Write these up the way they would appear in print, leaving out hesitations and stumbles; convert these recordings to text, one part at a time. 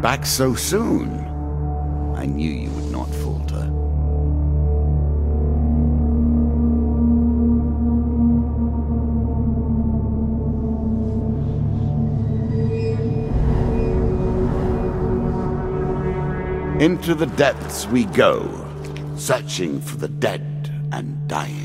back so soon. I knew you would not falter. Into the depths we go, searching for the dead and dying.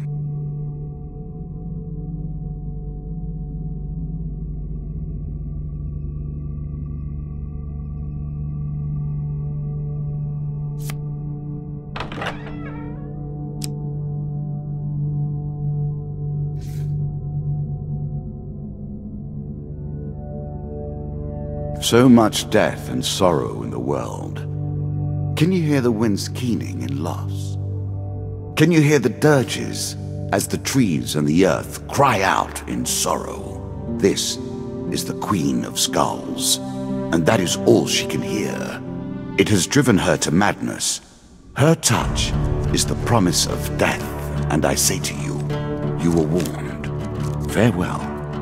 So much death and sorrow in the world. Can you hear the winds keening in loss? Can you hear the dirges as the trees and the earth cry out in sorrow? This is the Queen of Skulls, and that is all she can hear. It has driven her to madness. Her touch is the promise of death, and I say to you, you were warned. Farewell.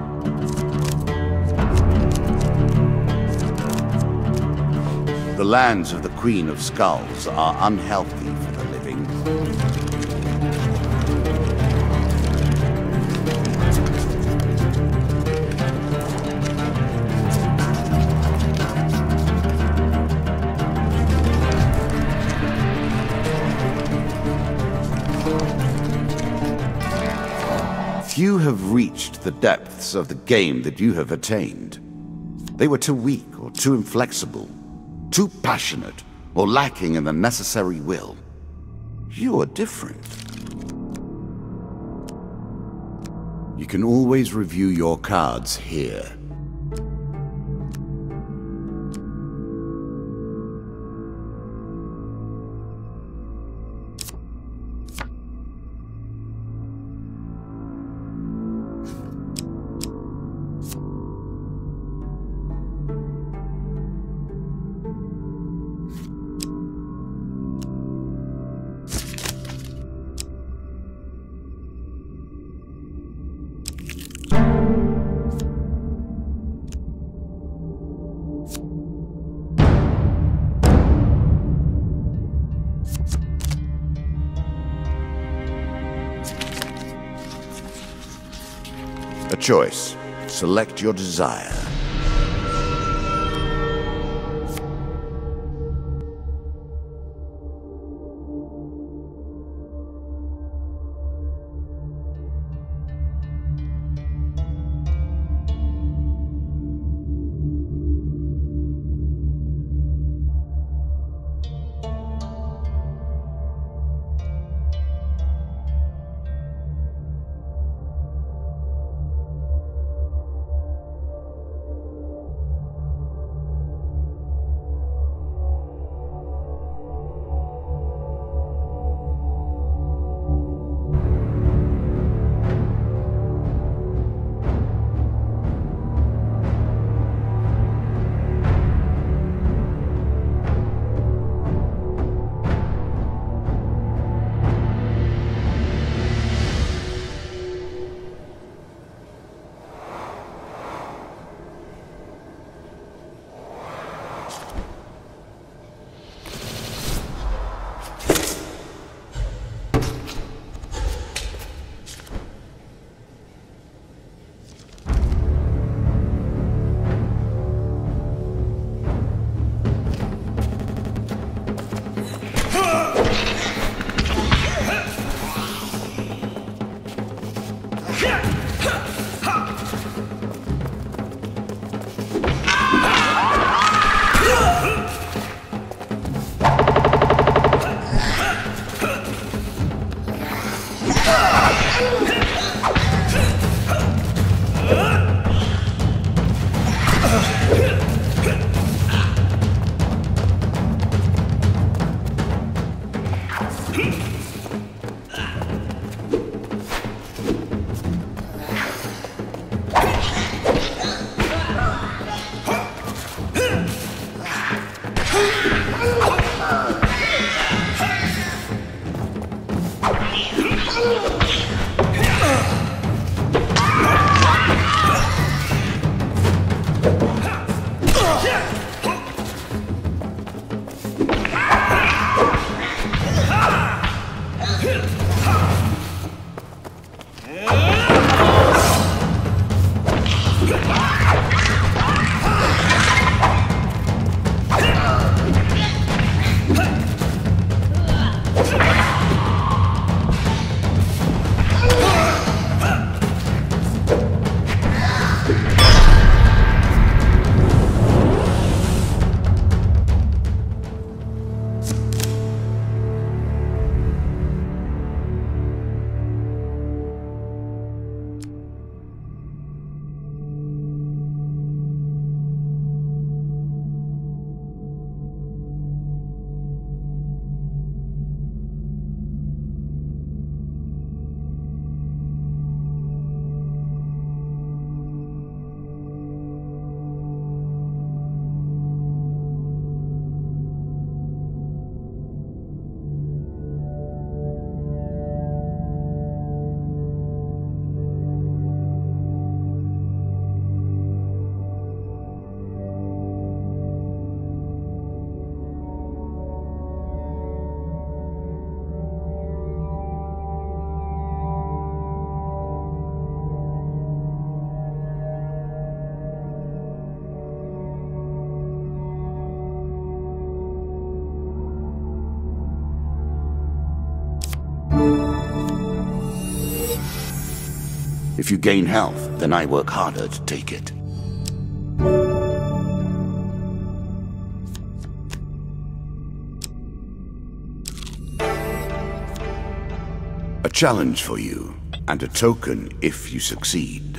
The lands of the Queen of Skulls are unhealthy for the living. Few have reached the depths of the game that you have attained. They were too weak or too inflexible, too passionate, or lacking in the necessary will. You are different. You can always review your cards here. A choice. Select your desire. If you gain health, then I work harder to take it. A challenge for you, and a token if you succeed.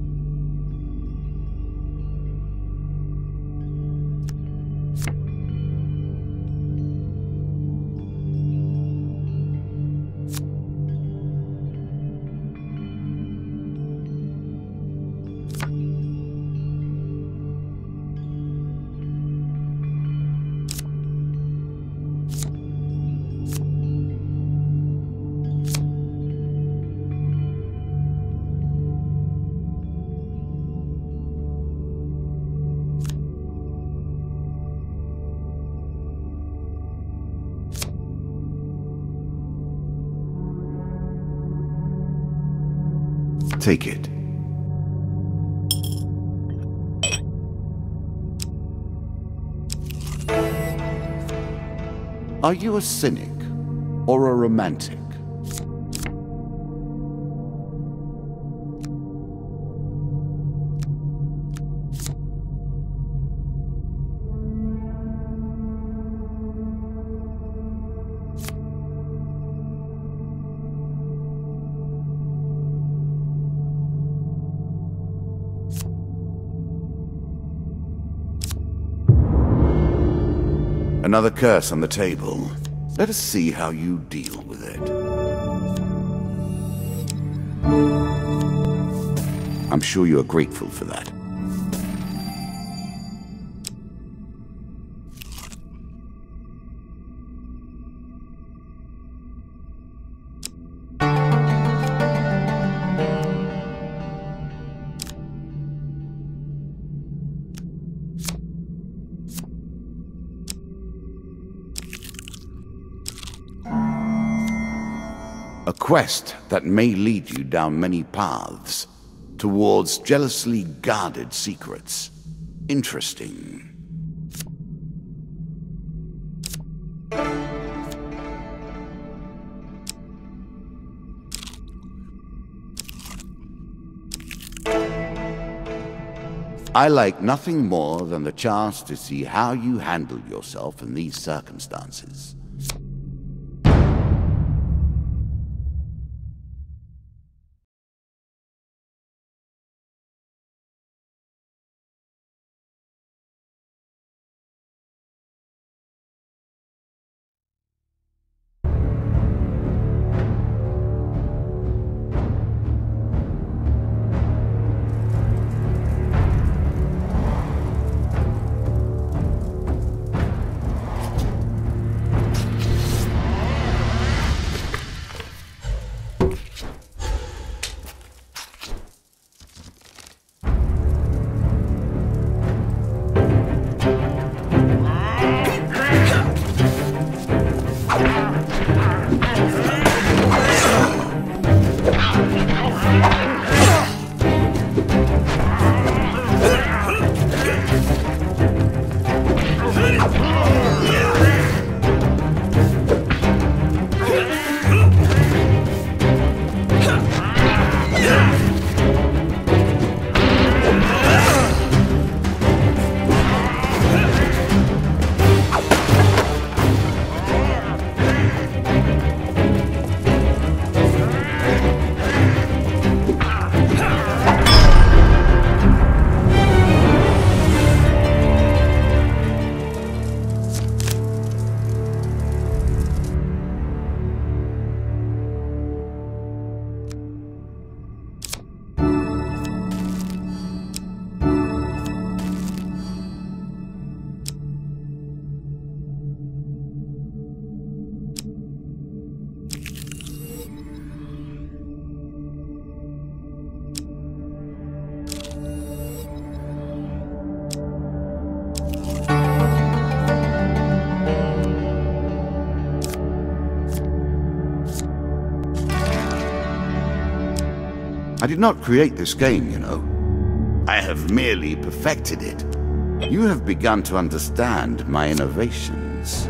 Take it. Are you a cynic or a romantic? Another curse on the table. Let us see how you deal with it. I'm sure you are grateful for that. A quest that may lead you down many paths towards jealously guarded secrets. Interesting. I like nothing more than the chance to see how you handle yourself in these circumstances. I did not create this game, you know. I have merely perfected it. You have begun to understand my innovations.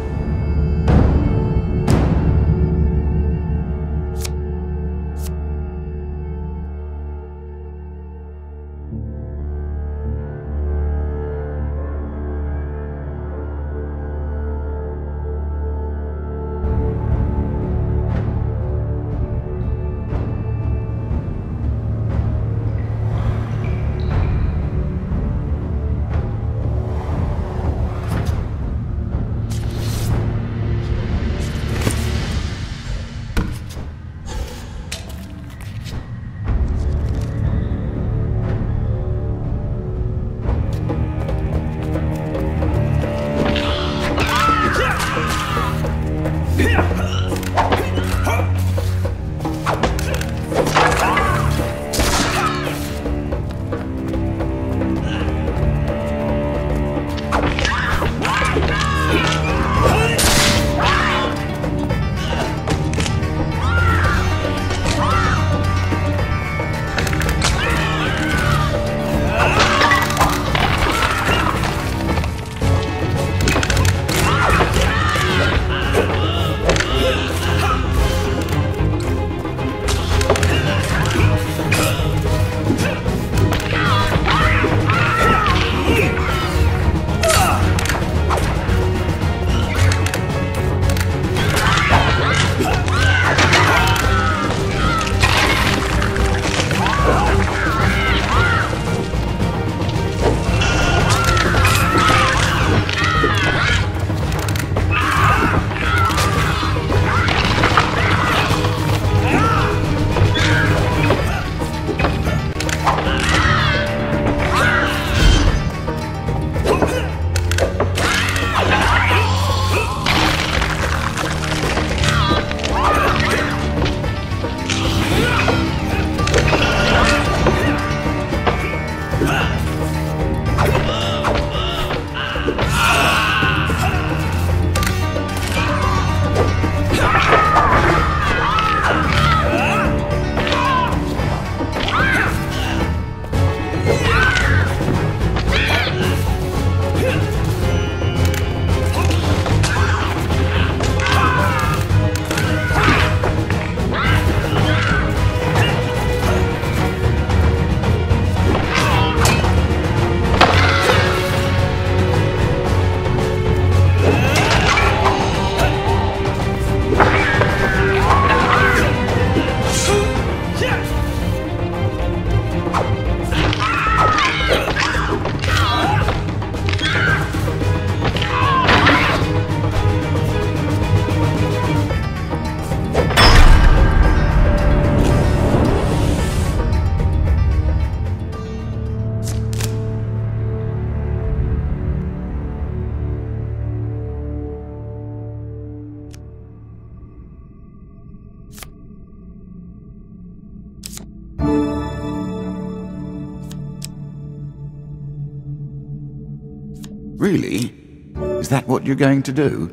Really? Is that what you're going to do?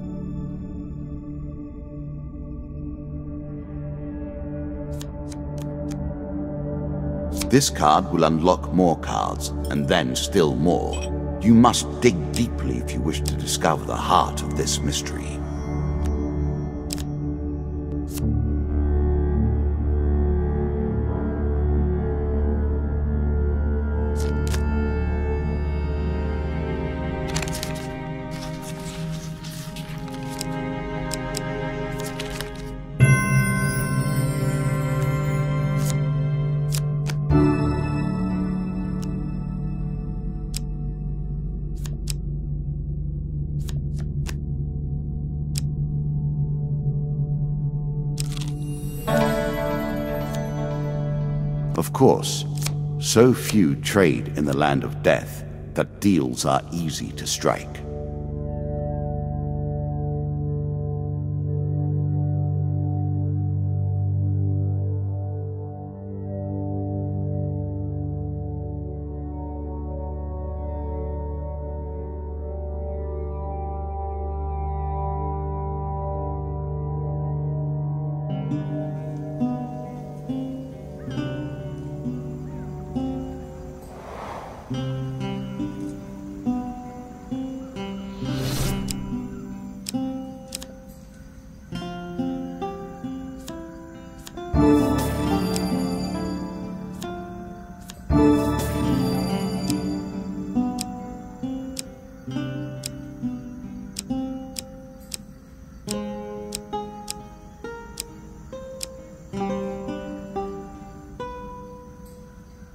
This card will unlock more cards, and then still more. You must dig deeply if you wish to discover the heart of this mystery. Of course, so few trade in the land of death that deals are easy to strike.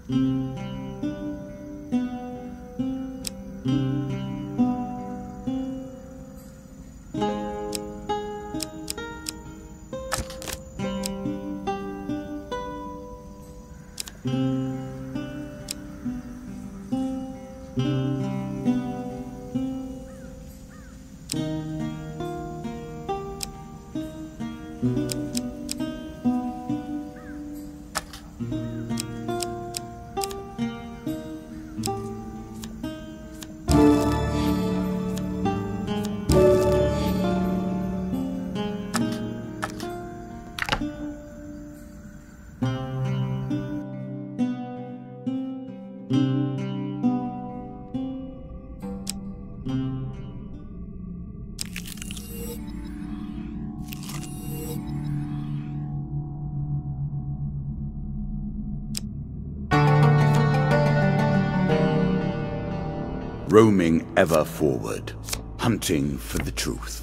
Roaming ever forward, hunting for the truth.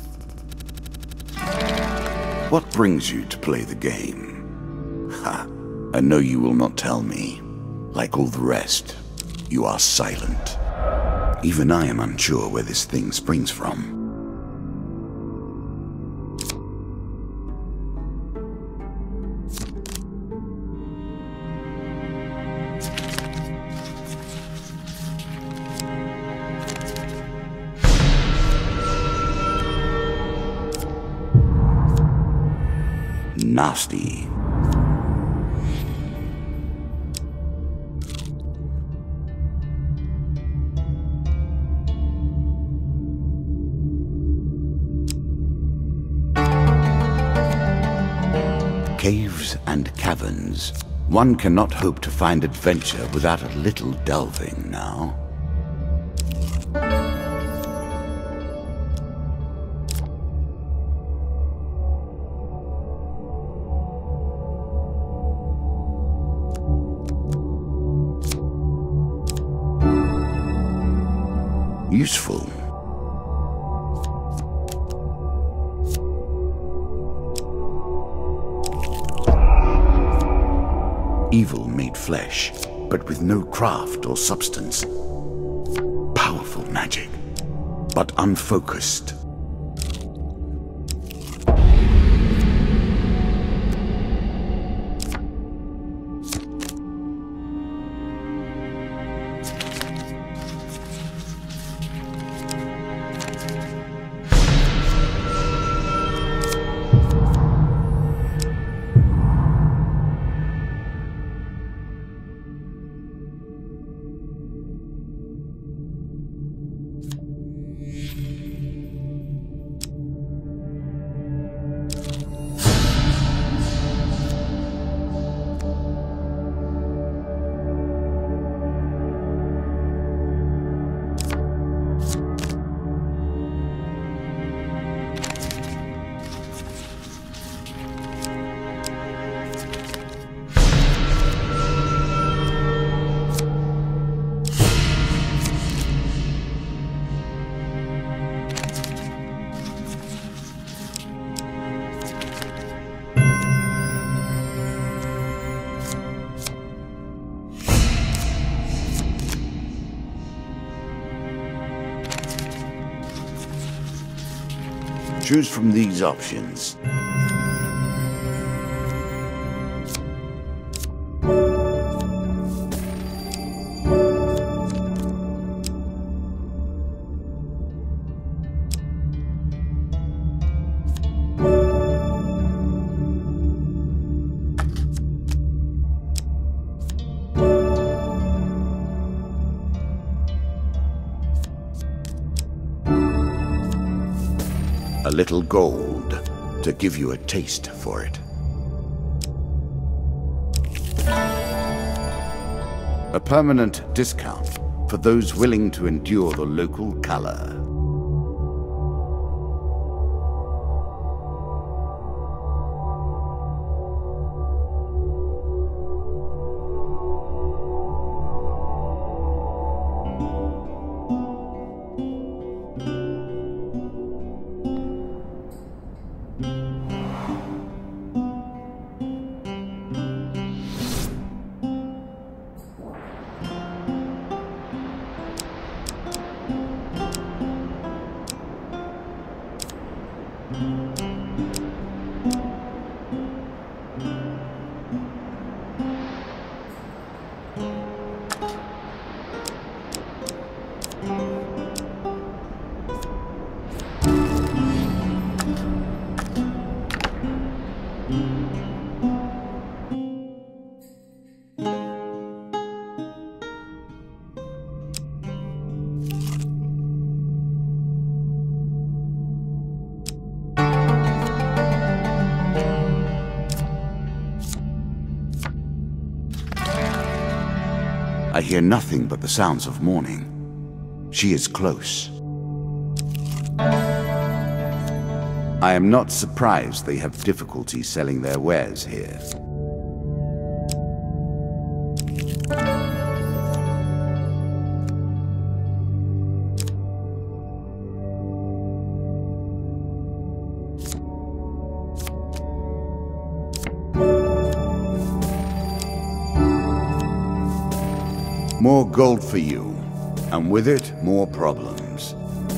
What brings you to play the game? Ha! I know you will not tell me. Like all the rest, you are silent. Even I am unsure where this thing springs from. Nasty. Caves and caverns. One cannot hope to find adventure without a little delving now. Useful. Evil made flesh, but with no craft or substance. Powerful magic, but unfocused. Choose from these options. A little gold to give you a taste for it. A permanent discount for those willing to endure the local color. I hear nothing but the sounds of morning. She is close. I am not surprised they have difficulty selling their wares here. More gold for you, and with it, more problems.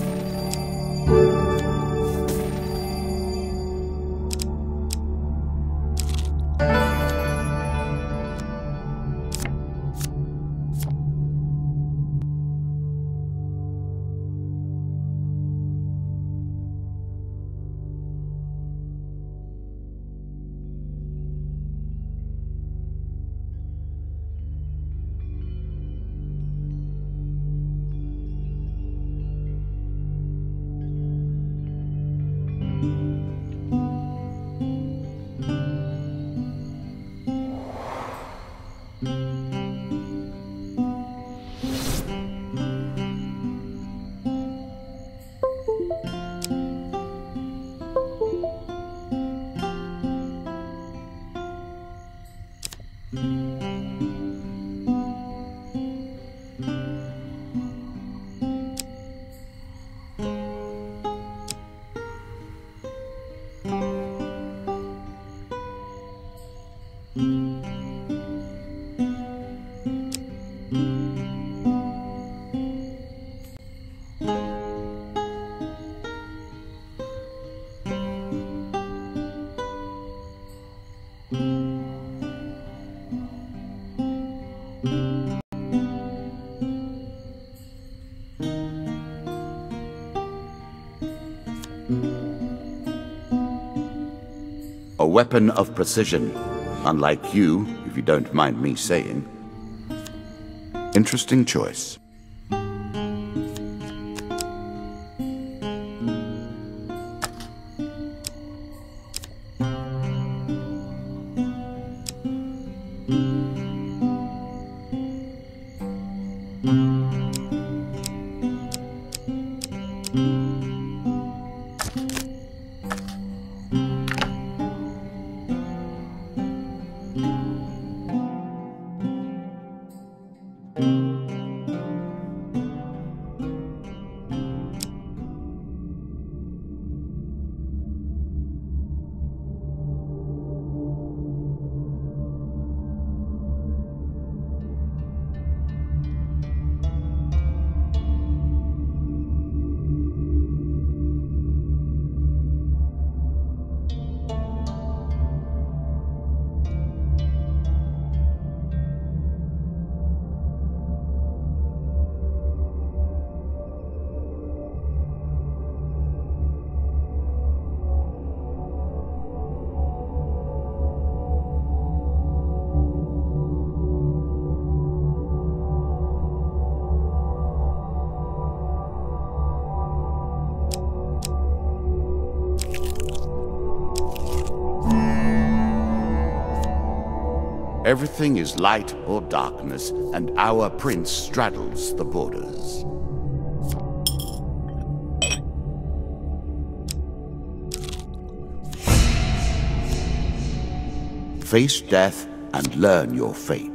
A weapon of precision, unlike you, if you don't mind me saying. Interesting choice. Everything is light or darkness, and our prince straddles the borders. Face death and learn your fate.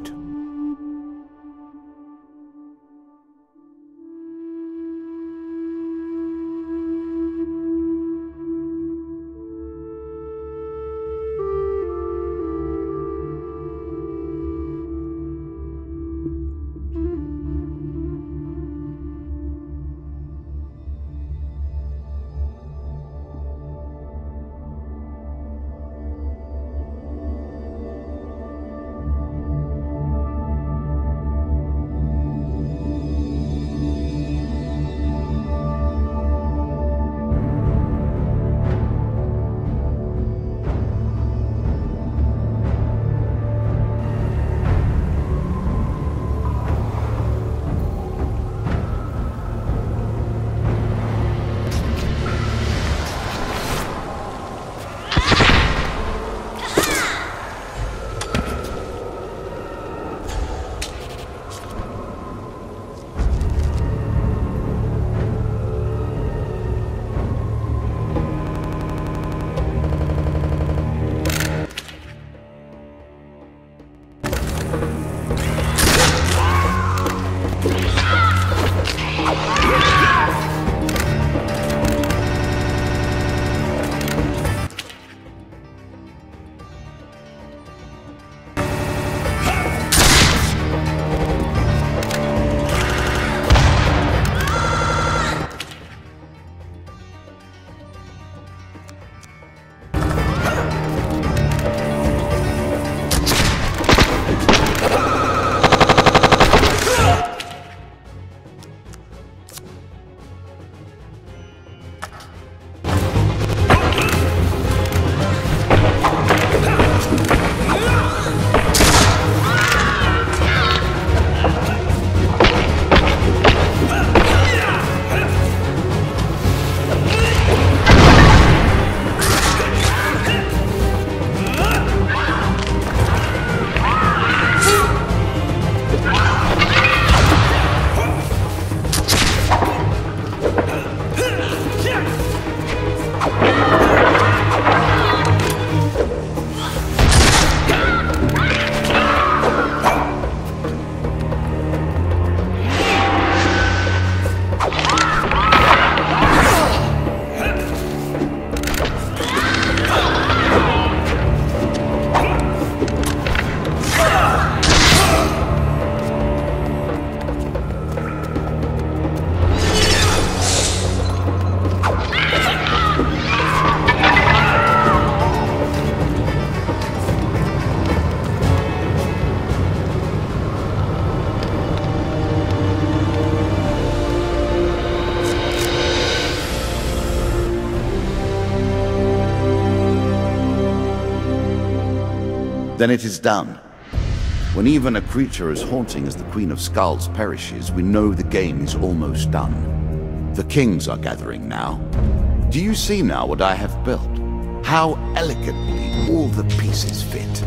Then it is done. When even a creature as haunting as the Queen of Skulls perishes, we know the game is almost done. The kings are gathering now. Do you see now what I have built? How elegantly all the pieces fit.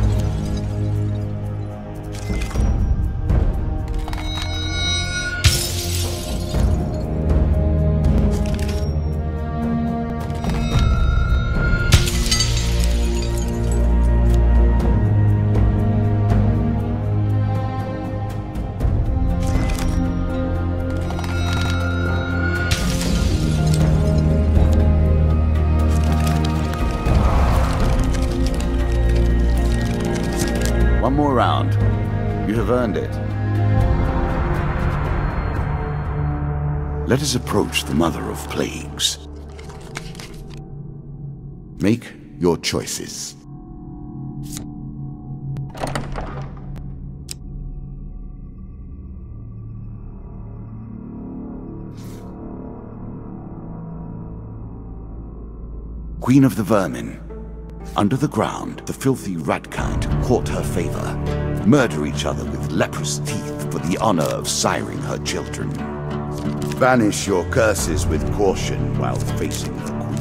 One more round. You have earned it. Let us approach the Mother of Plagues. Make your choices. Queen of the Vermin. Under the ground, the filthy rat-kind court her favor, murder each other with leprous teeth for the honor of siring her children. Banish your curses with caution while facing the Queen.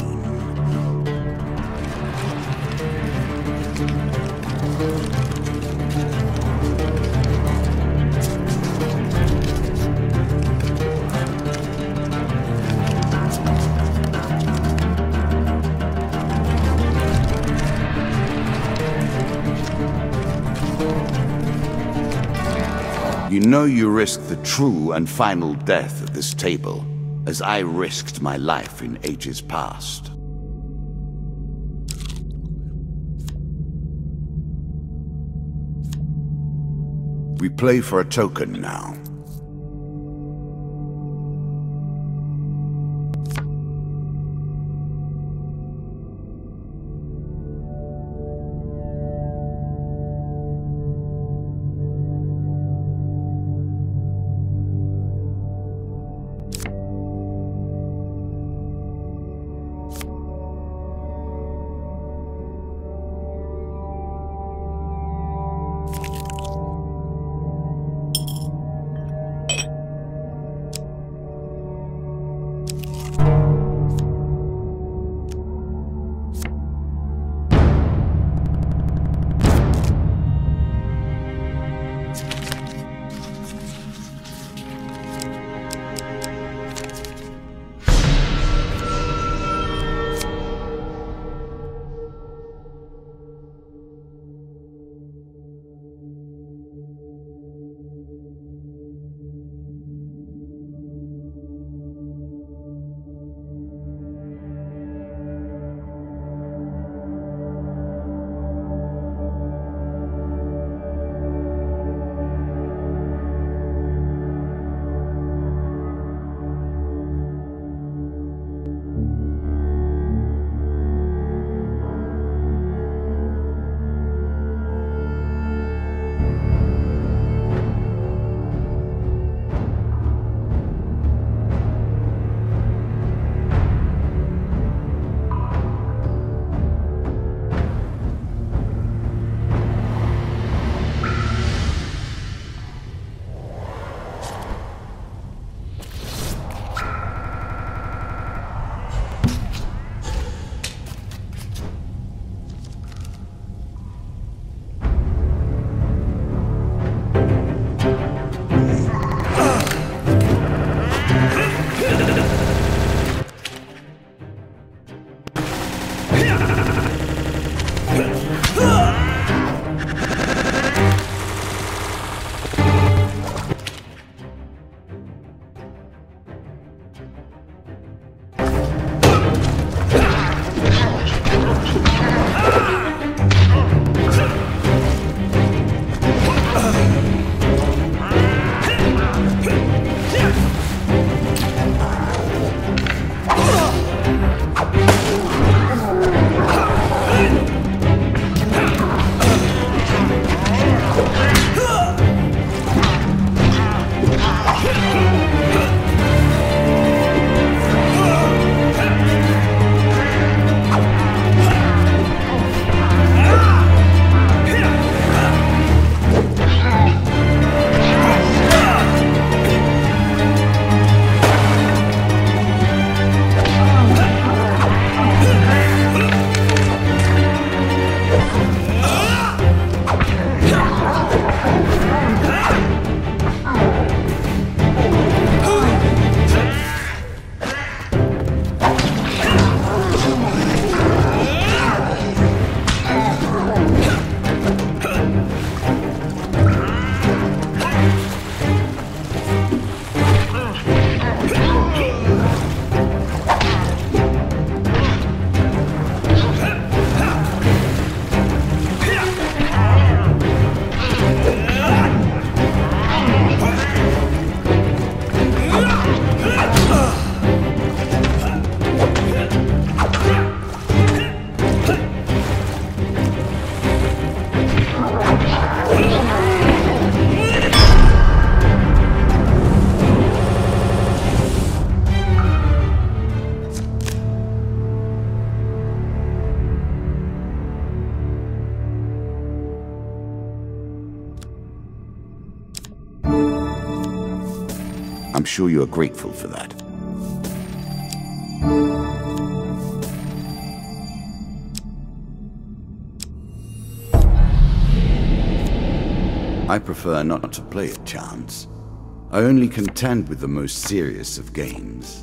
You know you risk the true and final death at this table, as I risked my life in ages past. We play for a token now. I'm sure you are grateful for that. I prefer not to play at chance. I only contend with the most serious of games.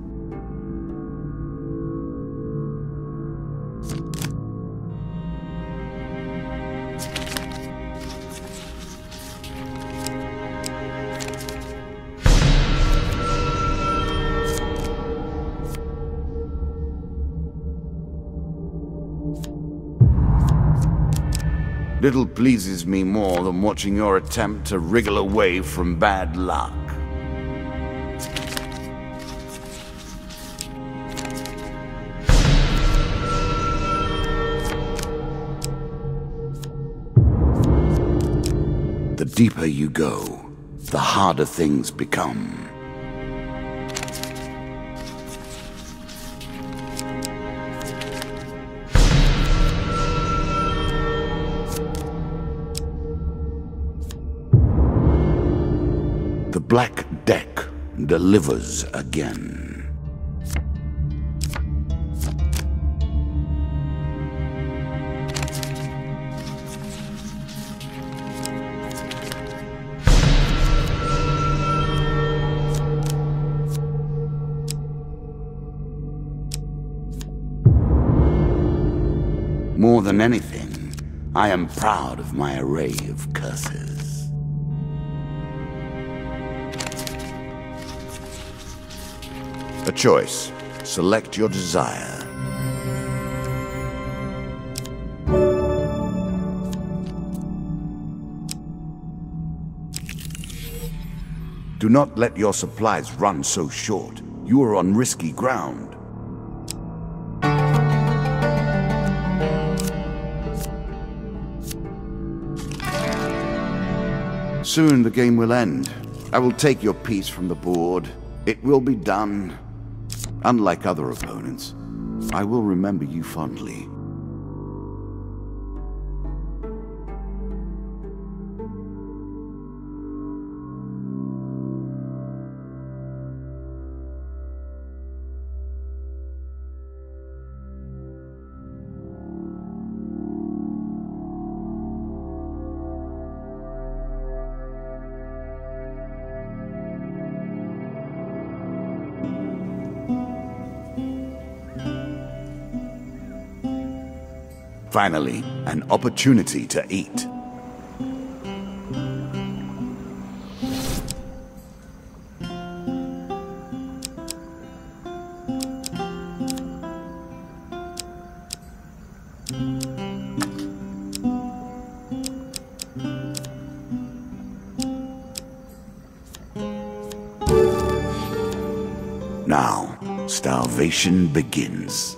Little pleases me more than watching your attempt to wriggle away from bad luck. The deeper you go, the harder things become. The black deck delivers again. More than anything, I am proud of my array of curses. A choice. Select your desire. Do not let your supplies run so short. You are on risky ground. Soon the game will end. I will take your piece from the board. It will be done. Unlike other opponents, I will remember you fondly. Finally, an opportunity to eat. Now, starvation begins.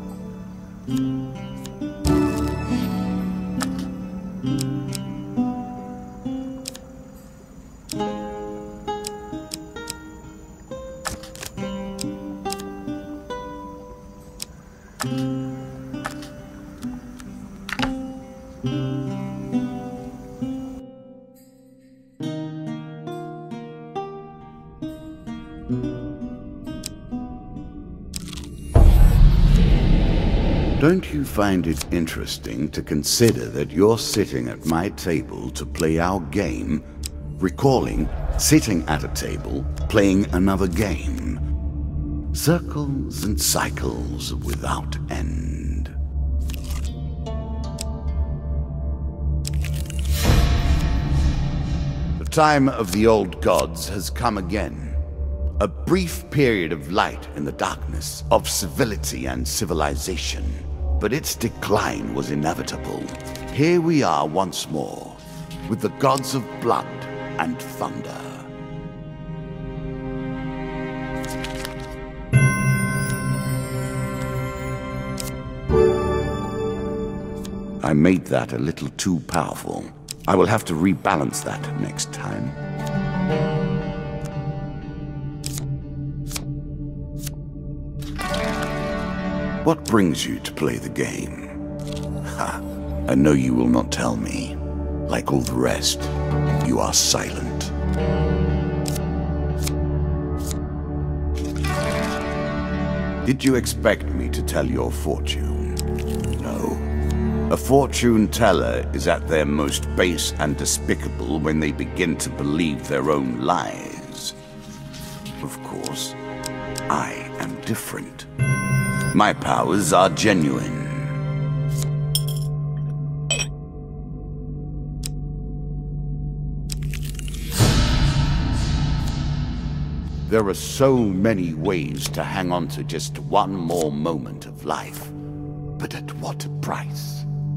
Don't you find it interesting to consider that you're sitting at my table to play our game, recalling sitting at a table, playing another game? Circles and cycles without end. The time of the old gods has come again. A brief period of light in the darkness, of civility and civilization. But its decline was inevitable. Here we are once more, with the gods of blood and thunder. I made that a little too powerful. I will have to rebalance that next time. What brings you to play the game? Ha! I know you will not tell me. Like all the rest, you are silent. Did you expect me to tell your fortune? No. A fortune teller is at their most base and despicable when they begin to believe their own lies. Of course, I am different. My powers are genuine. There are so many ways to hang on to just one more moment of life, but at what price?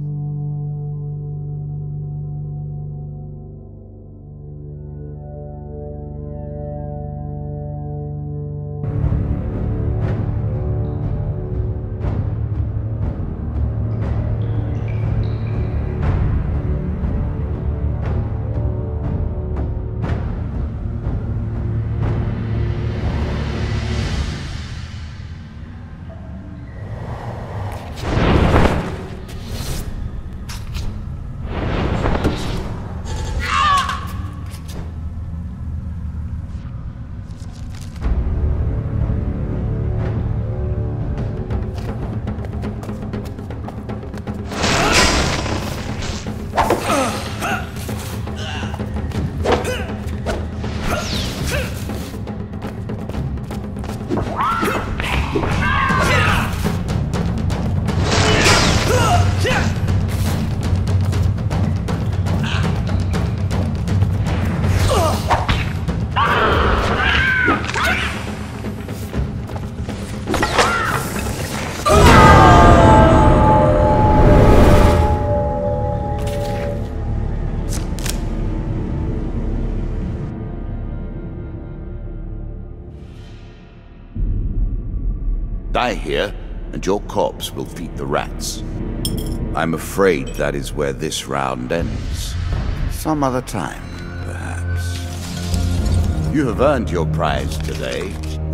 Die here, and your corpse will feed the rats. I'm afraid that is where this round ends. Some other time, perhaps. You have earned your prize today.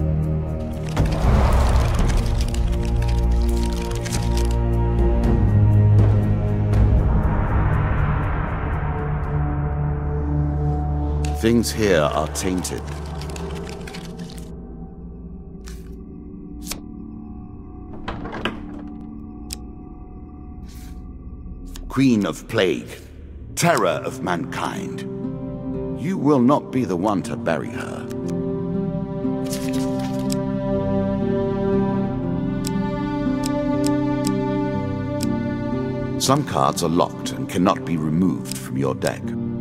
Things here are tainted. Queen of Plague, terror of mankind. You will not be the one to bury her. Some cards are locked and cannot be removed from your deck.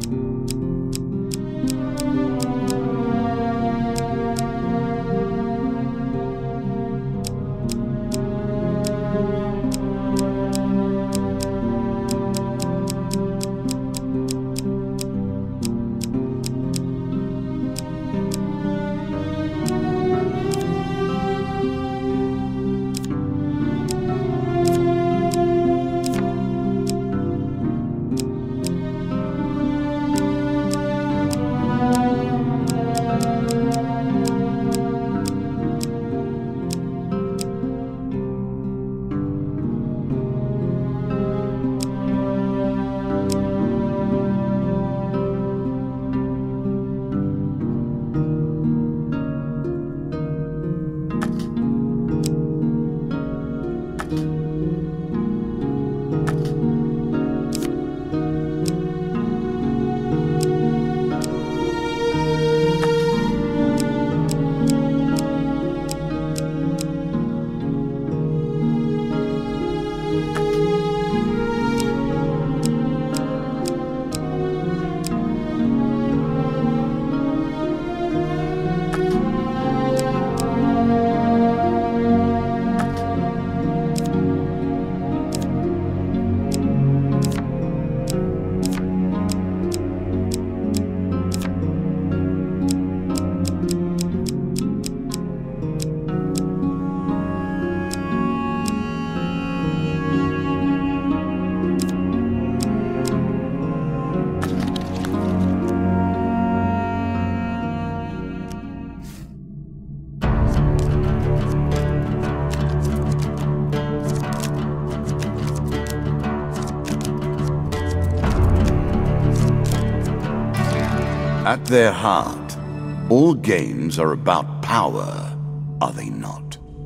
At their heart, all games are about power, are they not?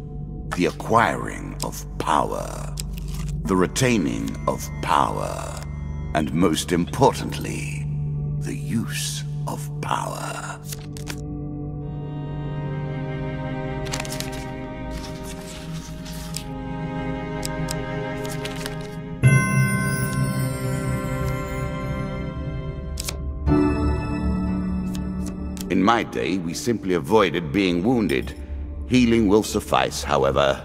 the acquiring of power, the retaining of power, and most importantly, the use of power. In my day, we simply avoided being wounded. Healing will suffice, however.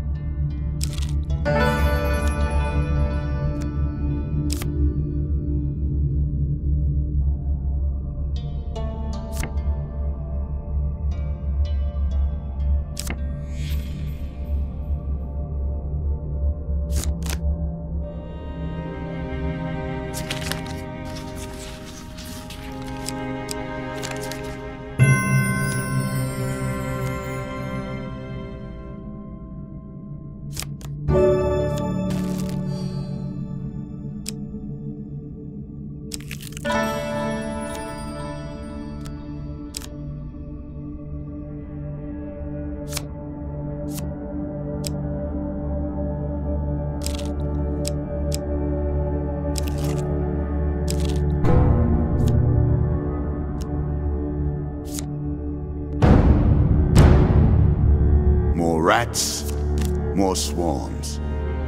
More rats, more swarms.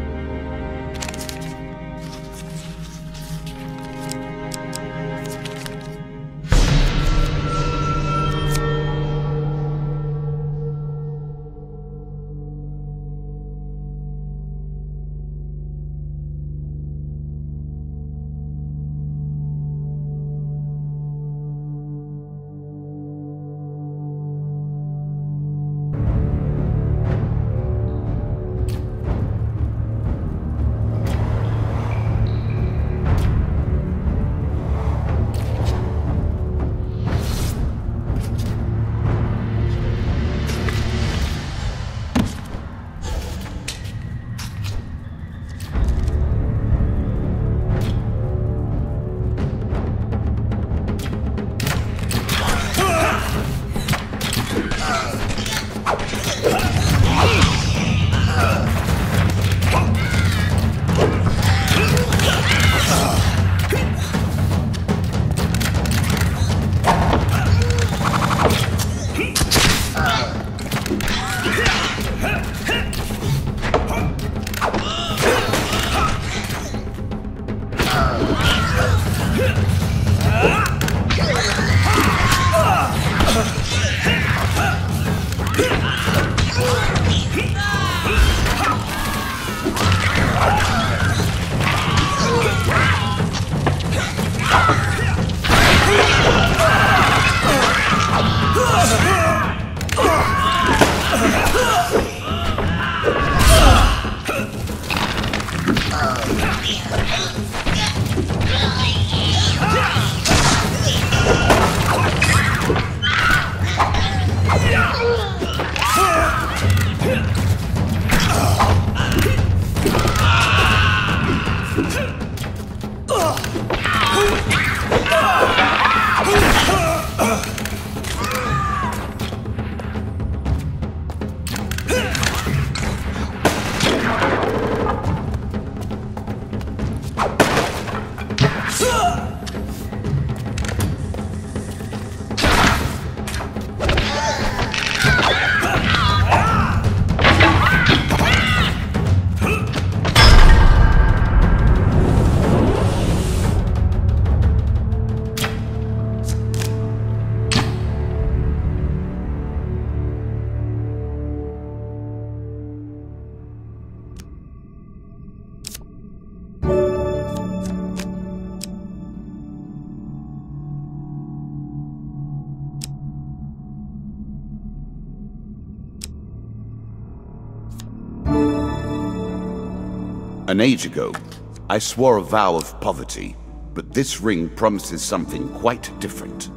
An age ago, I swore a vow of poverty, but this ring promises something quite different.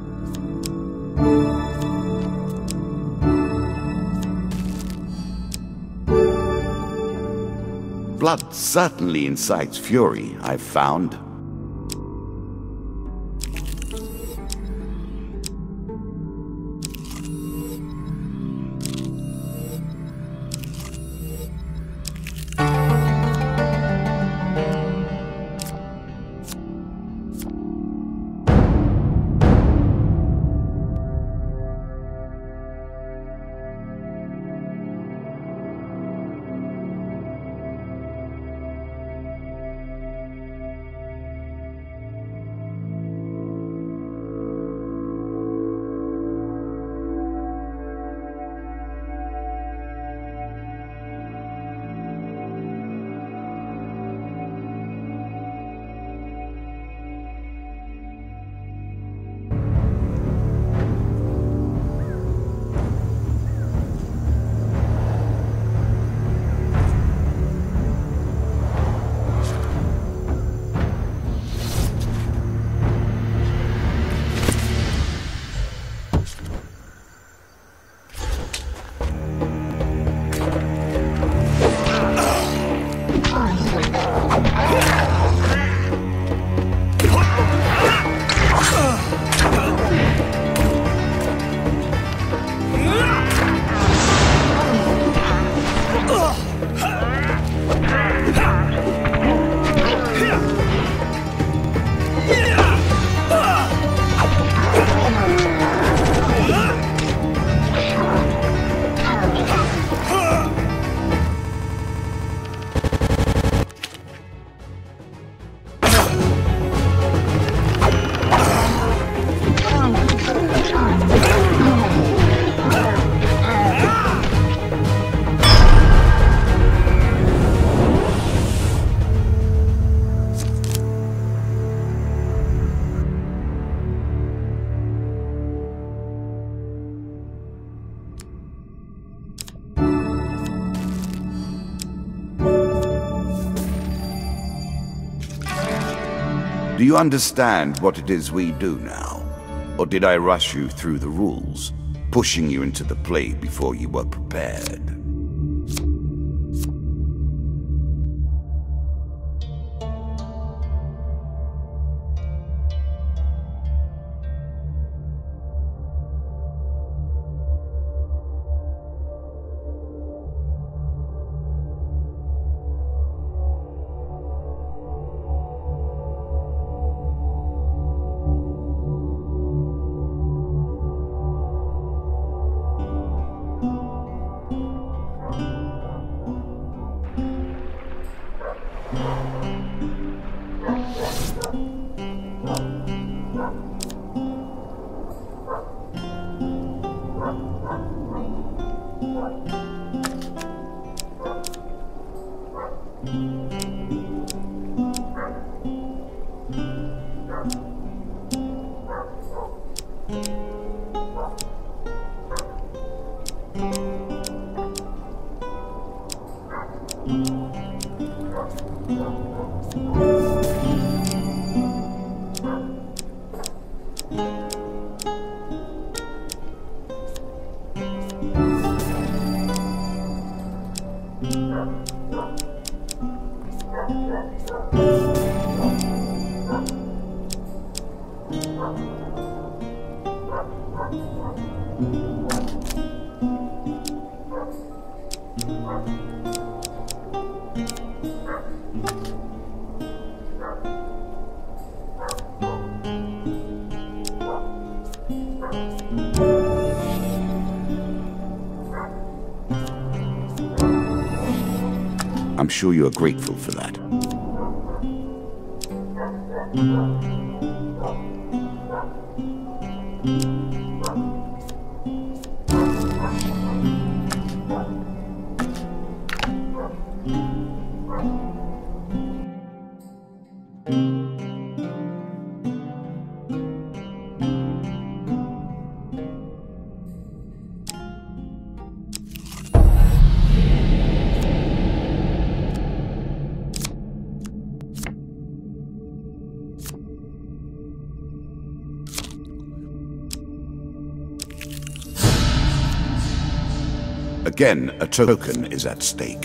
Blood certainly incites fury, I've found. Do you understand what it is we do now? Or did I rush you through the rules, pushing you into the play before you were prepared? I'm sure you are grateful for that. Again, a token is at stake.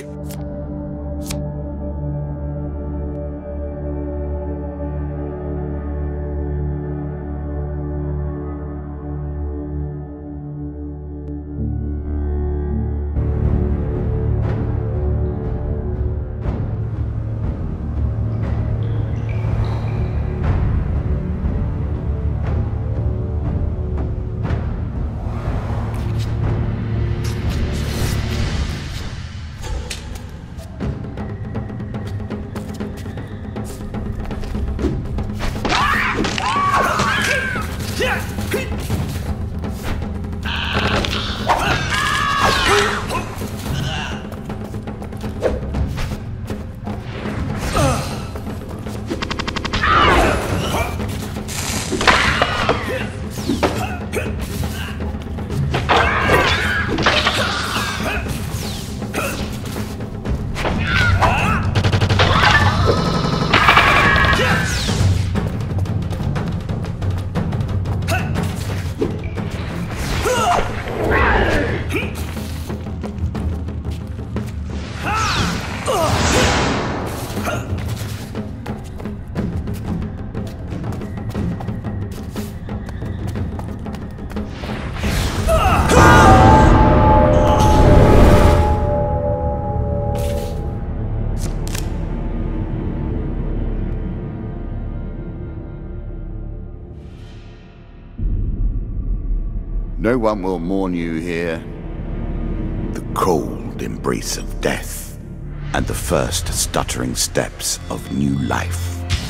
No one will mourn you here. The cold embrace of death, and the first stuttering steps of new life.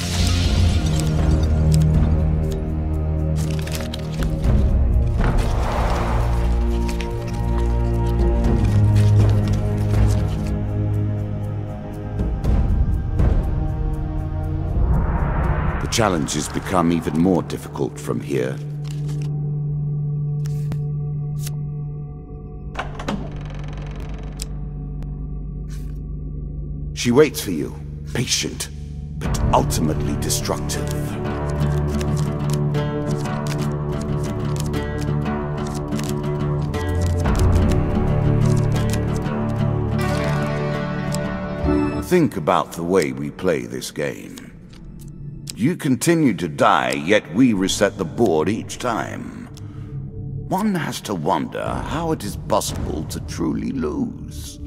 The challenges become even more difficult from here. She waits for you, patient, but ultimately destructive. Think about the way we play this game. You continue to die, yet we reset the board each time. One has to wonder how it is possible to truly lose.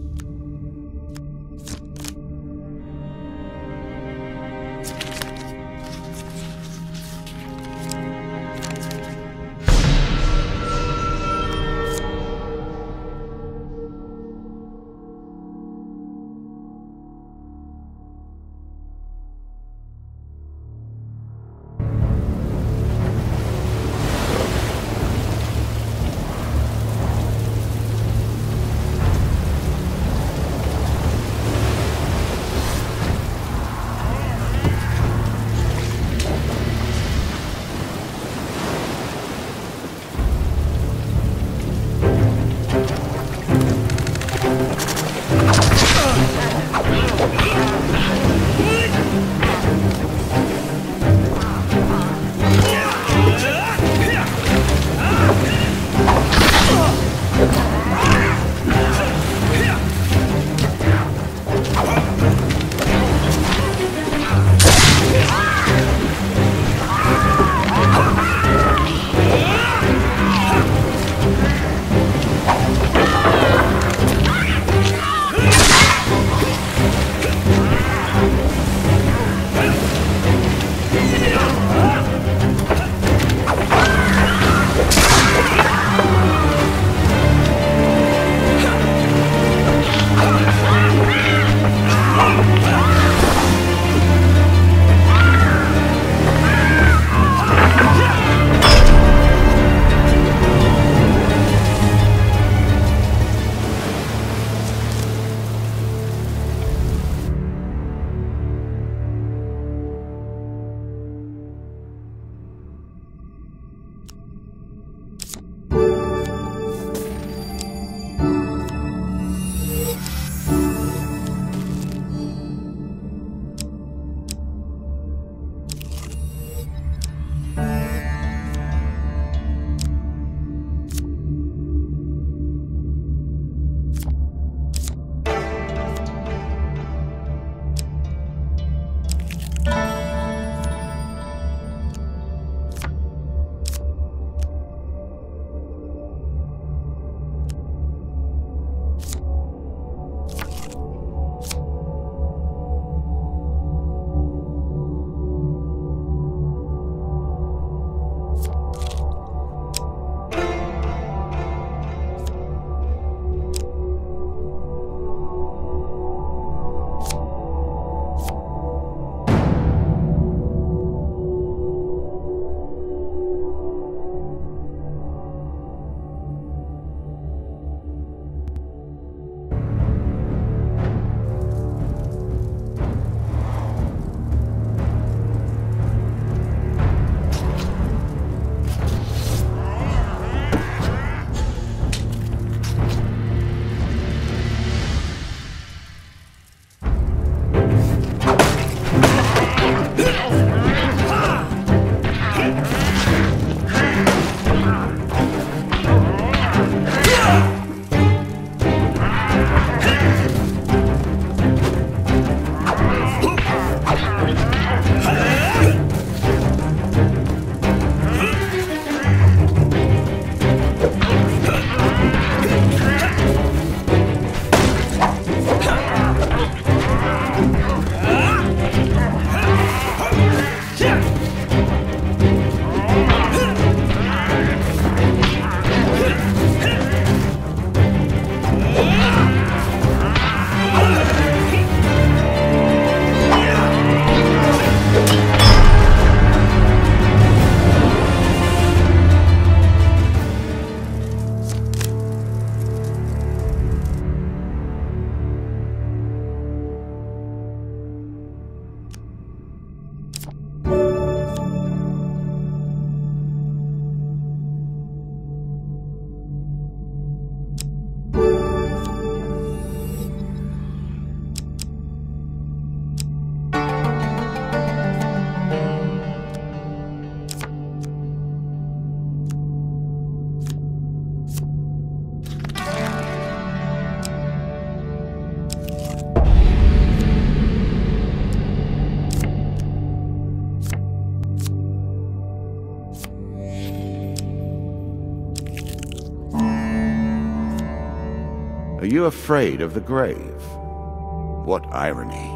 Are you afraid of the grave? What irony.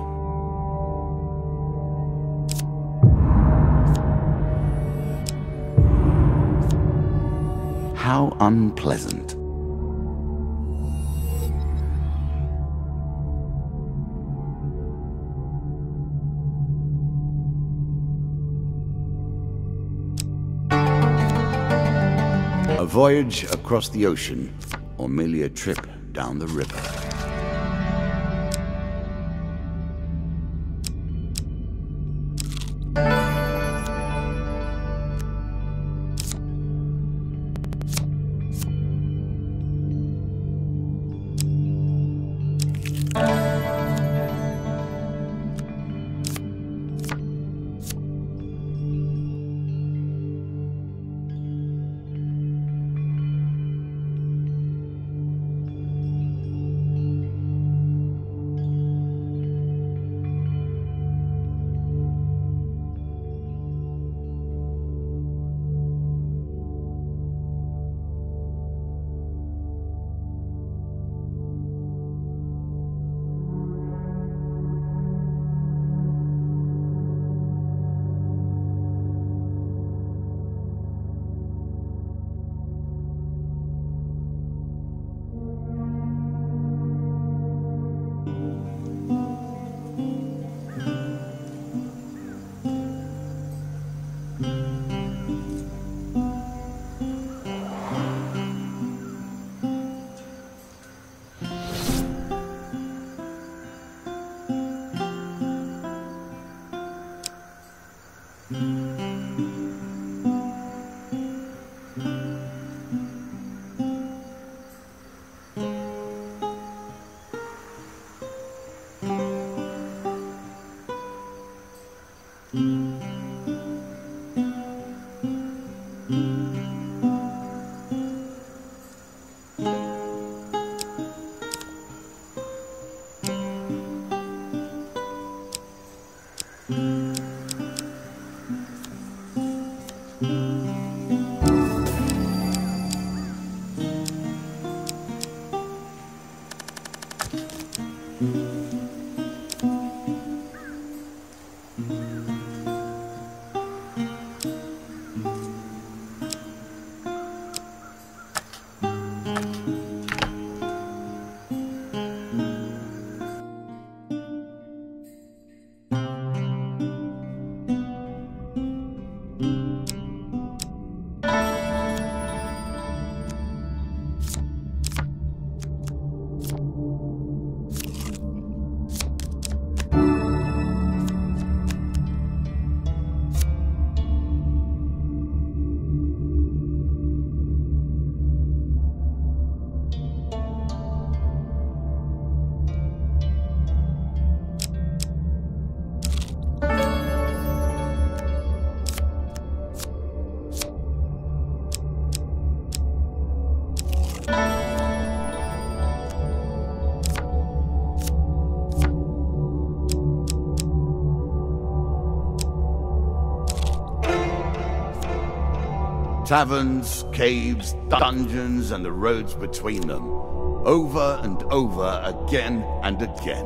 How unpleasant. A voyage across the ocean, or merely a trip down the river. Taverns, caves, dungeons, and the roads between them. Over and over, again and again.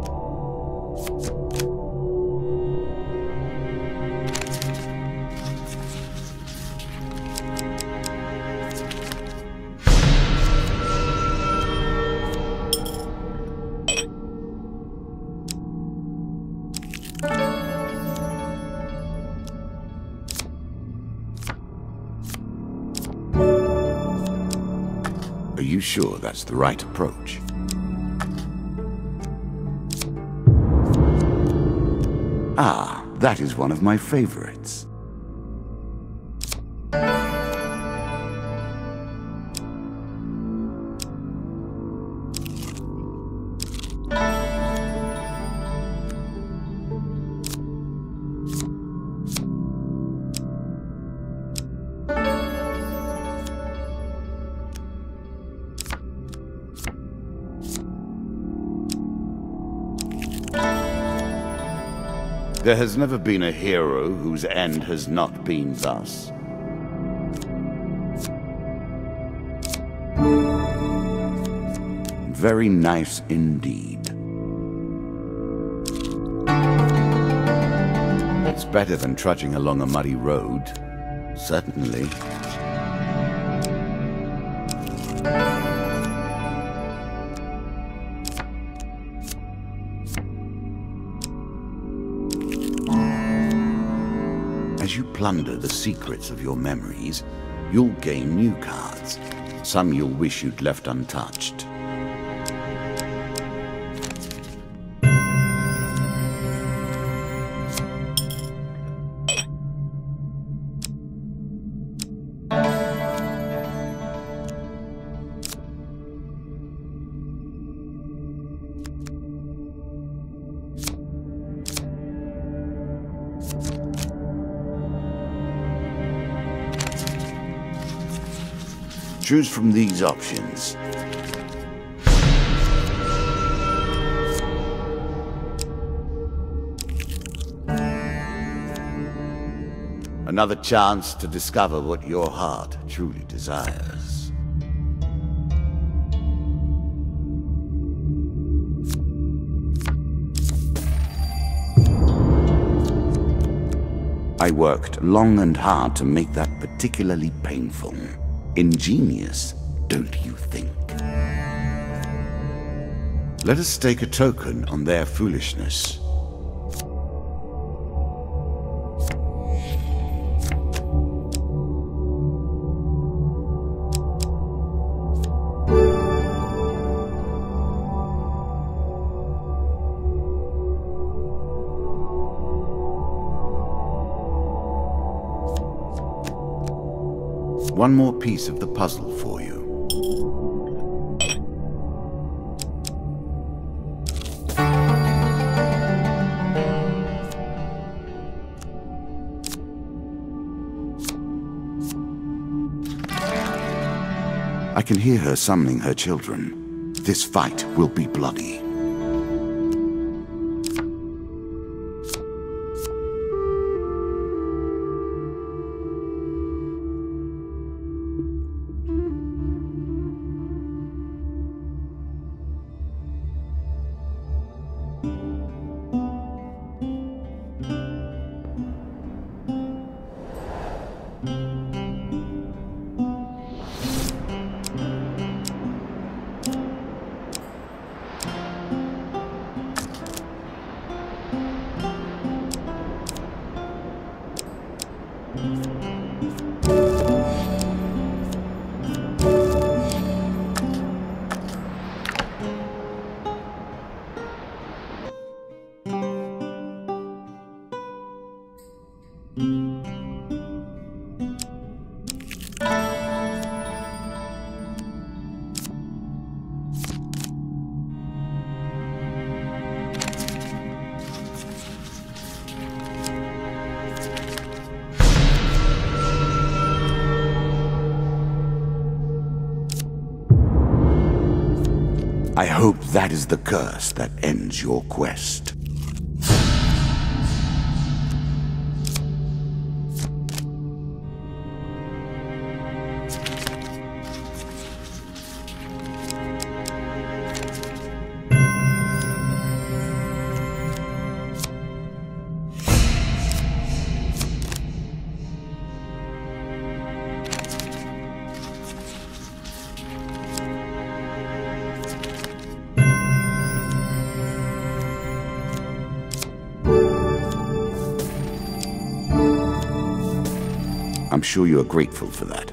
Are you sure that's the right approach? Ah, that is one of my favorites. There has never been a hero whose end has not been thus. very nice indeed. It's better than trudging along a muddy road, certainly. As you plunder the secrets of your memories, you'll gain new cards. Some you'll wish you'd left untouched. Choose from these options. Another chance to discover what your heart truly desires. I worked long and hard to make that particularly painful. Ingenious, don't you think? Let us stake a token on their foolishness. One more piece of the puzzle for you. I can hear her summoning her children. This fight will be bloody. I hope that is the curse that ends your quest. I'm sure you are grateful for that.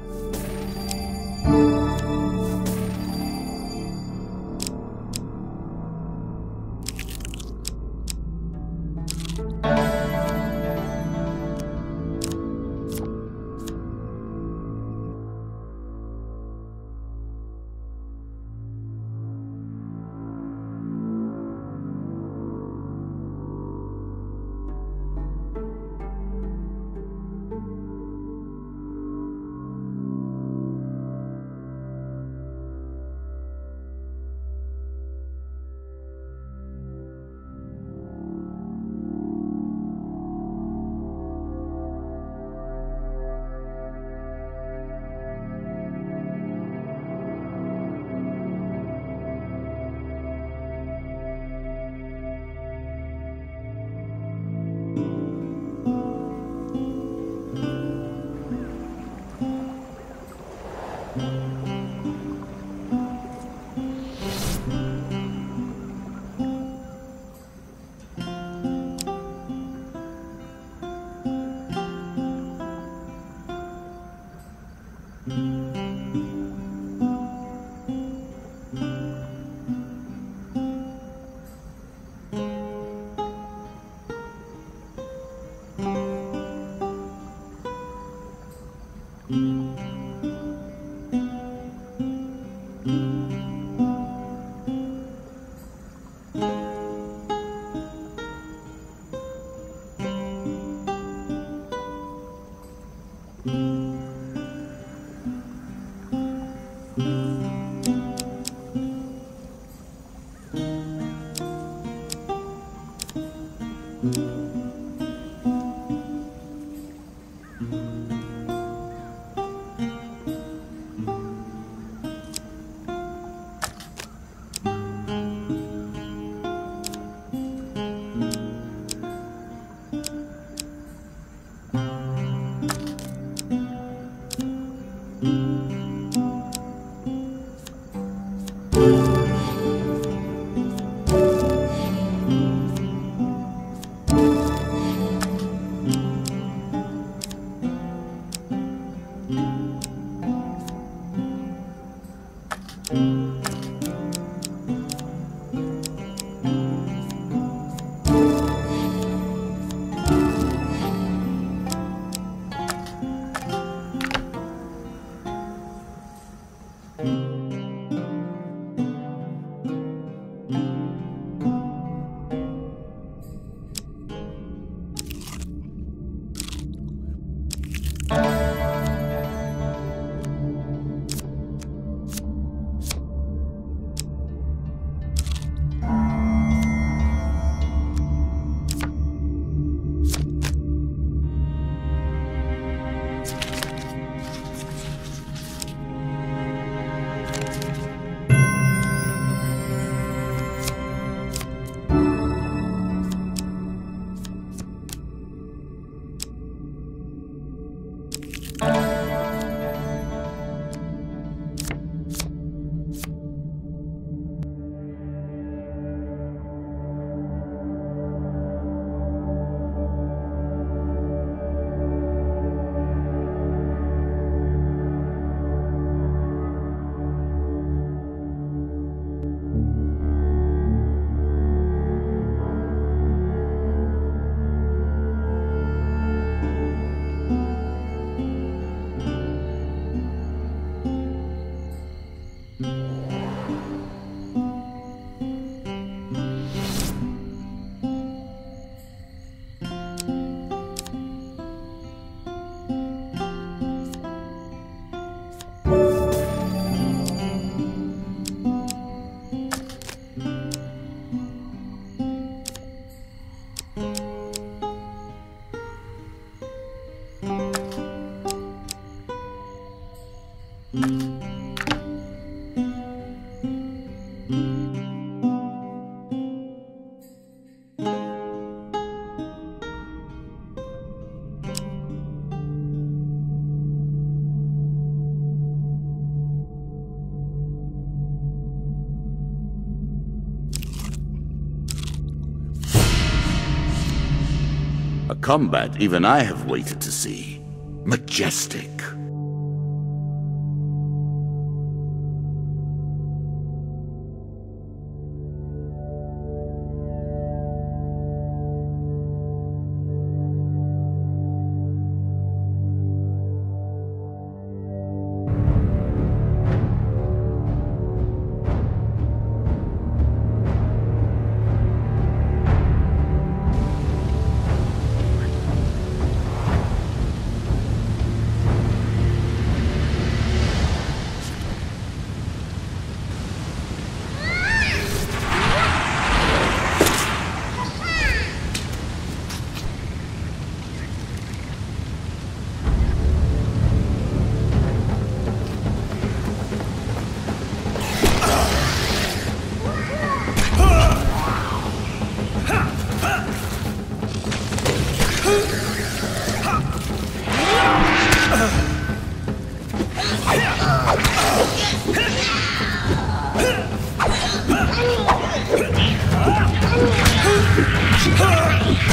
A combat even I have waited to see. Majestic.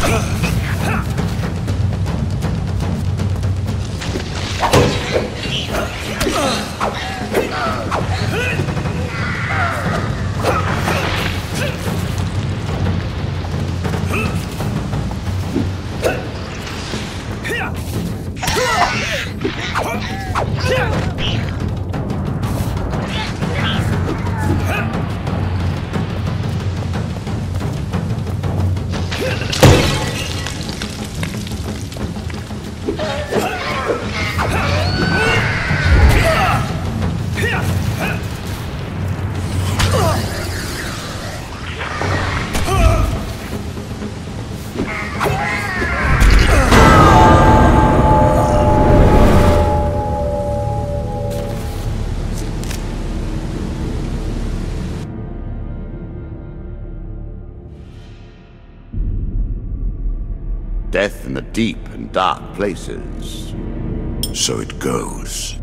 Death in the deep and dark places. So it goes.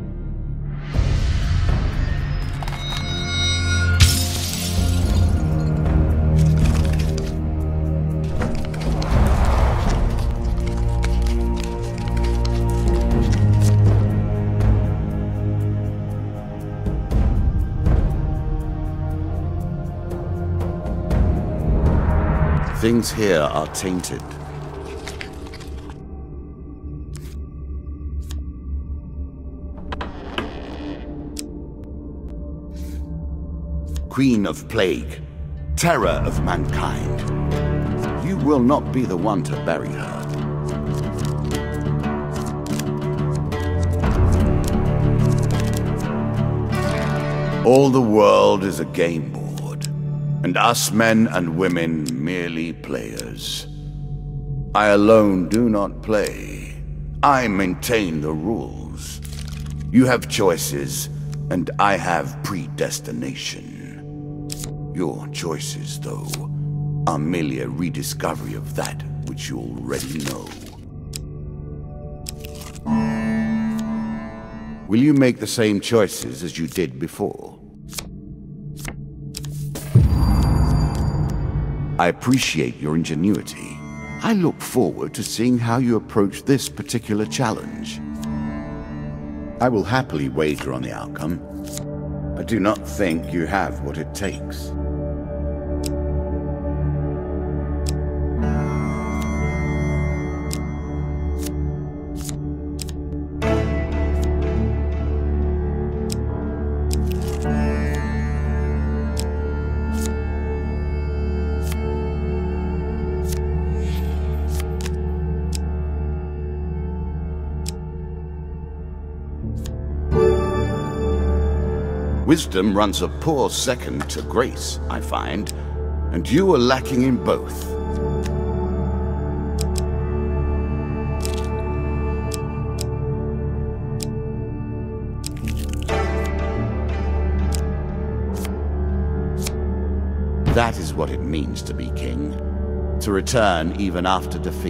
Things here are tainted. Queen of plague, terror of mankind. You will not be the one to bury her. All the world is a game board, and us men and women merely players. I alone do not play. I maintain the rules. You have choices, and I have predestination. Your choices, though, are merely a rediscovery of that which you already know. Will you make the same choices as you did before? I appreciate your ingenuity. I look forward to seeing how you approach this particular challenge. I will happily wager on the outcome. I do not think you have what it takes. Wisdom runs a poor second to grace, I find, and you are lacking in both. That is what it means to be king, to return even after defeat.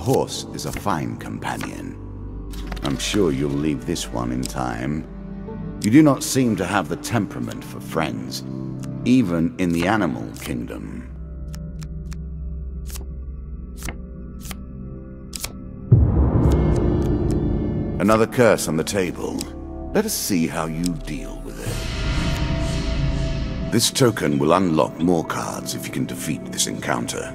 horse is a fine companion. I'm sure you'll leave this one in time. You do not seem to have the temperament for friends, even in the animal kingdom. Another curse on the table. Let us see how you deal with it. This token will unlock more cards if you can defeat this encounter.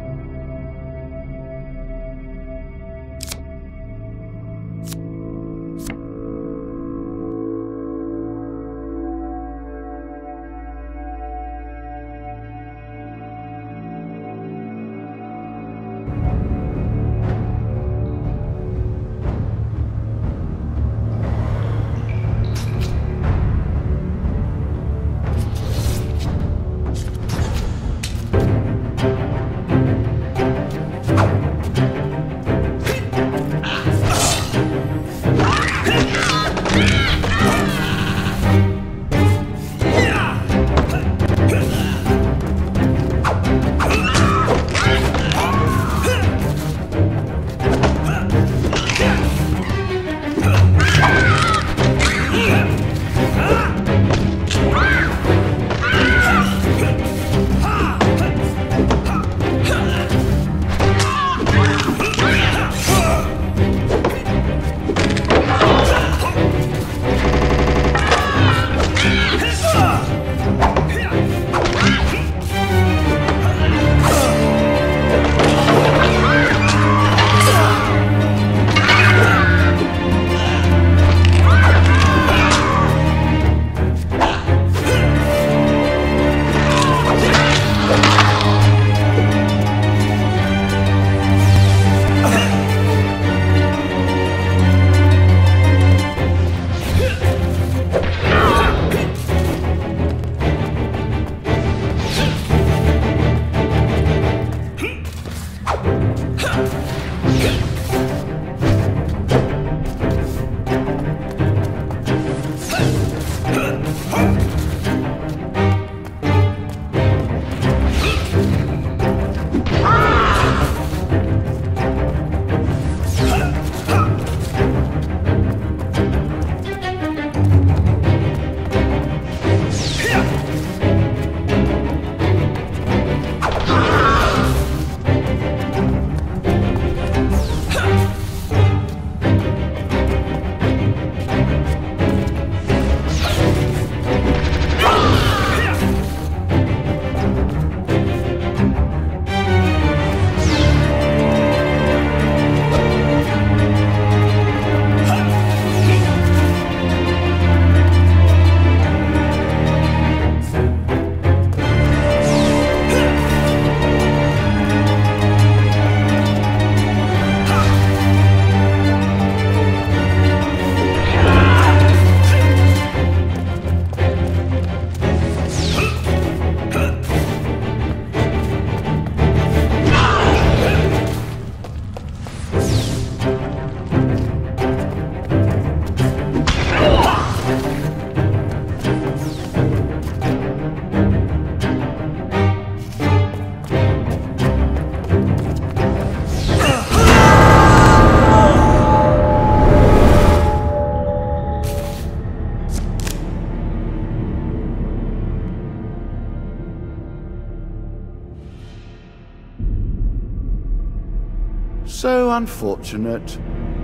So unfortunate.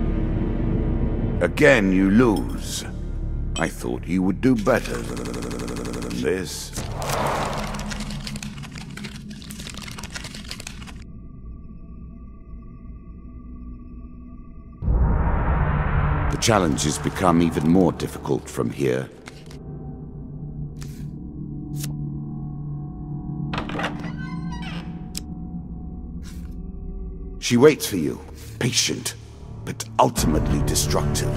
Again, you lose. I thought you would do better than this. The challenges become even more difficult from here. She waits for you, patient, but ultimately destructive.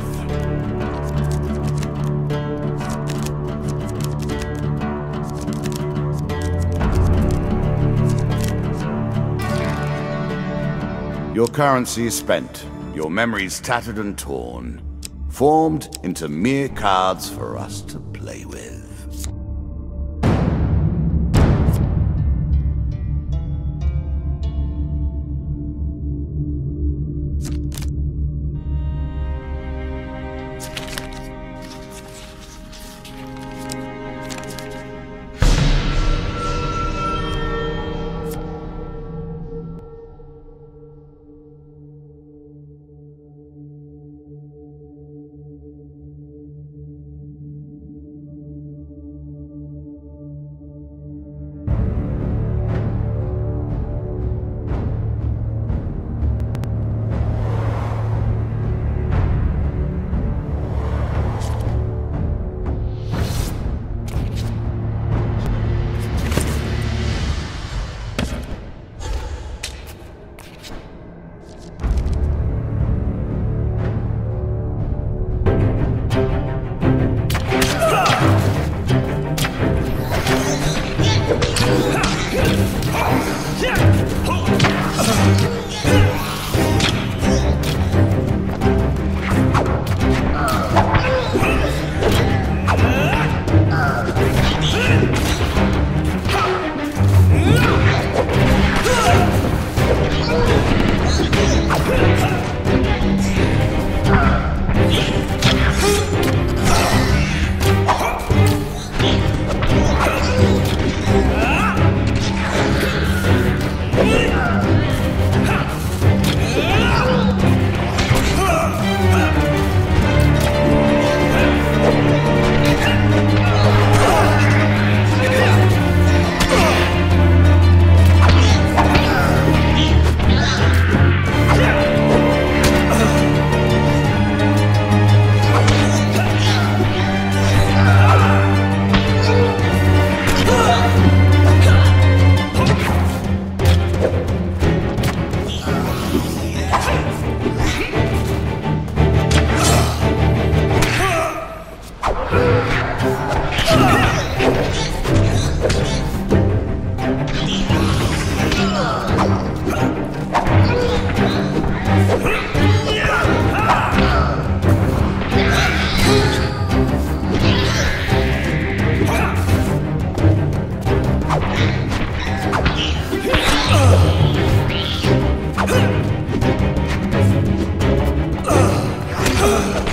Your currency is spent, your memories tattered and torn, formed into mere cards for us to play with.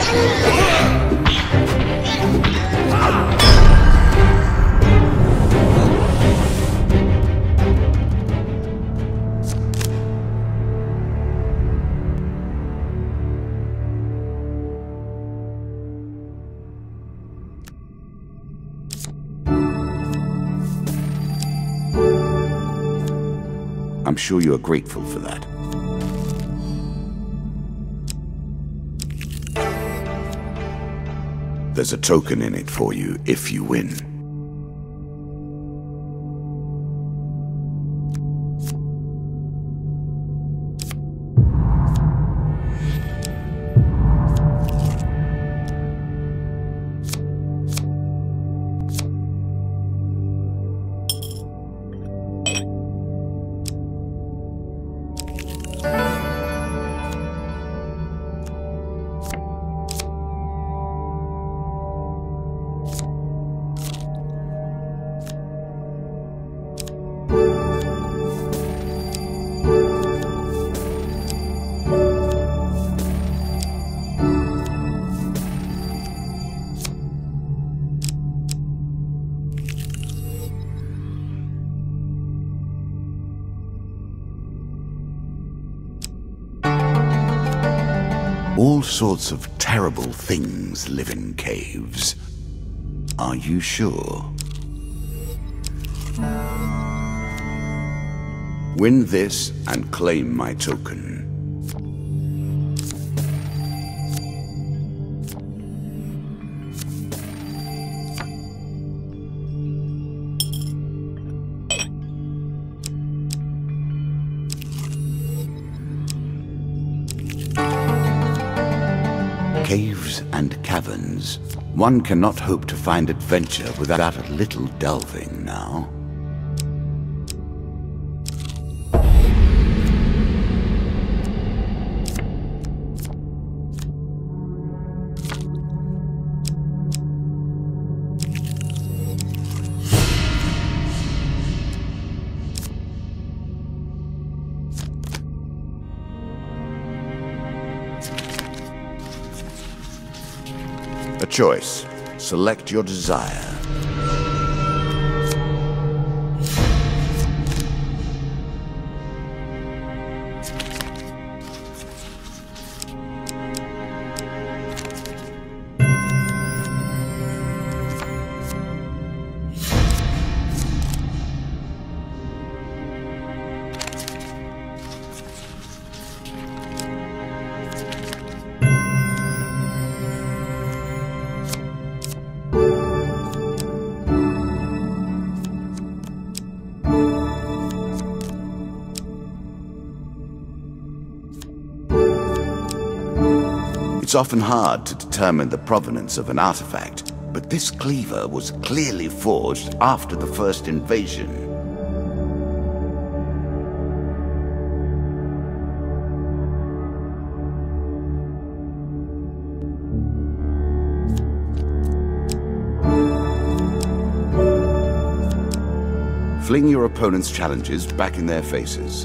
I'm sure you are grateful for that. There's a token in it for you if you win. All sorts of terrible things live in caves. Are you sure? Win this and claim my token. Caves and caverns. One cannot hope to find adventure without a little delving now. A choice. Select your desire. It's often hard to determine the provenance of an artifact, but this cleaver was clearly forged after the first invasion. Fling your opponent's challenges back in their faces.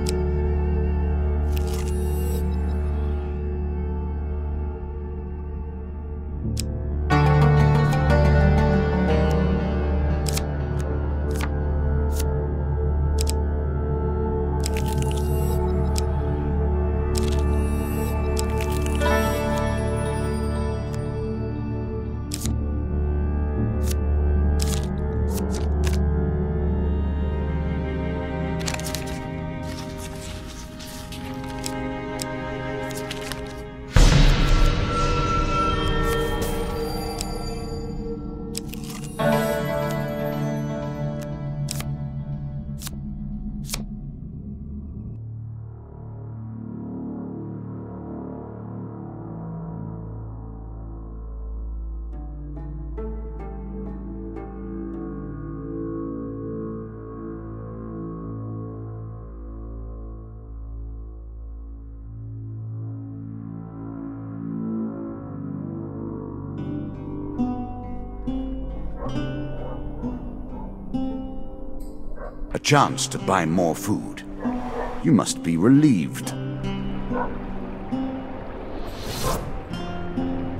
A chance to buy more food. You must be relieved.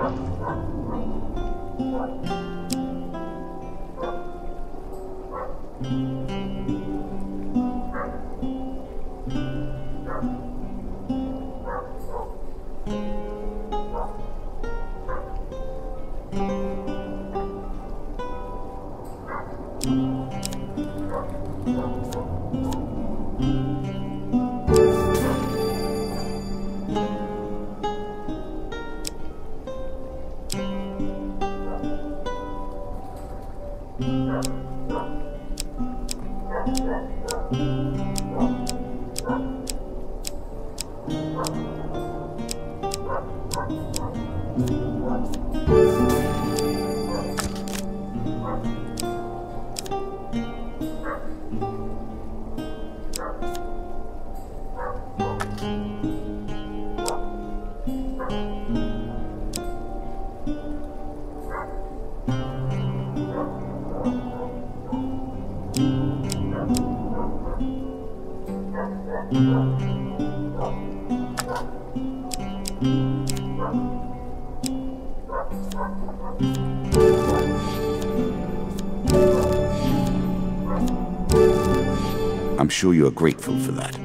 I'm sure you are grateful for that.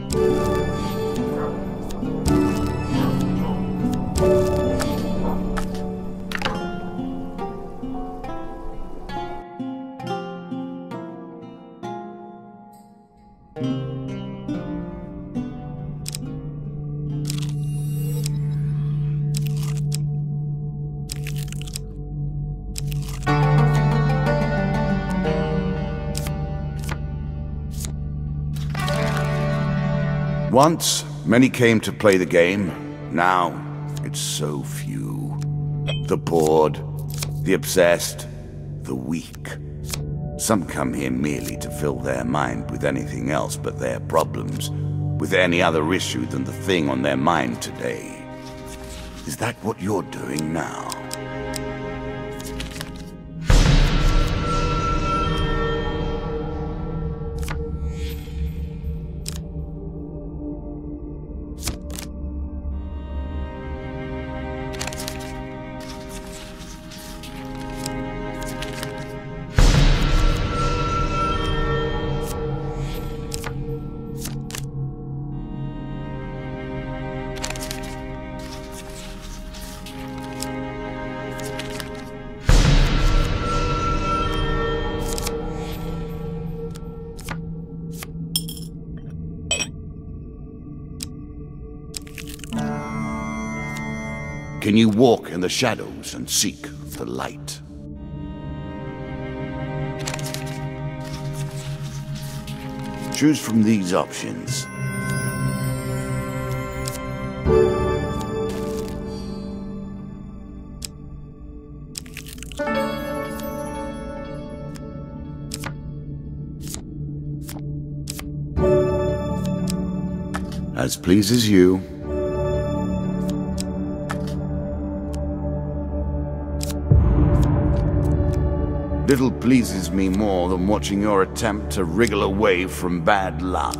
Once, many came to play the game. Now, it's so few. The bored, the obsessed, the weak. Some come here merely to fill their mind with anything else but their problems, with any other issue than the thing on their mind today. Is that what you're doing now? Can you walk in the shadows and seek the light? Choose from these options. As pleases you. Little pleases me more than watching your attempt to wriggle away from bad luck.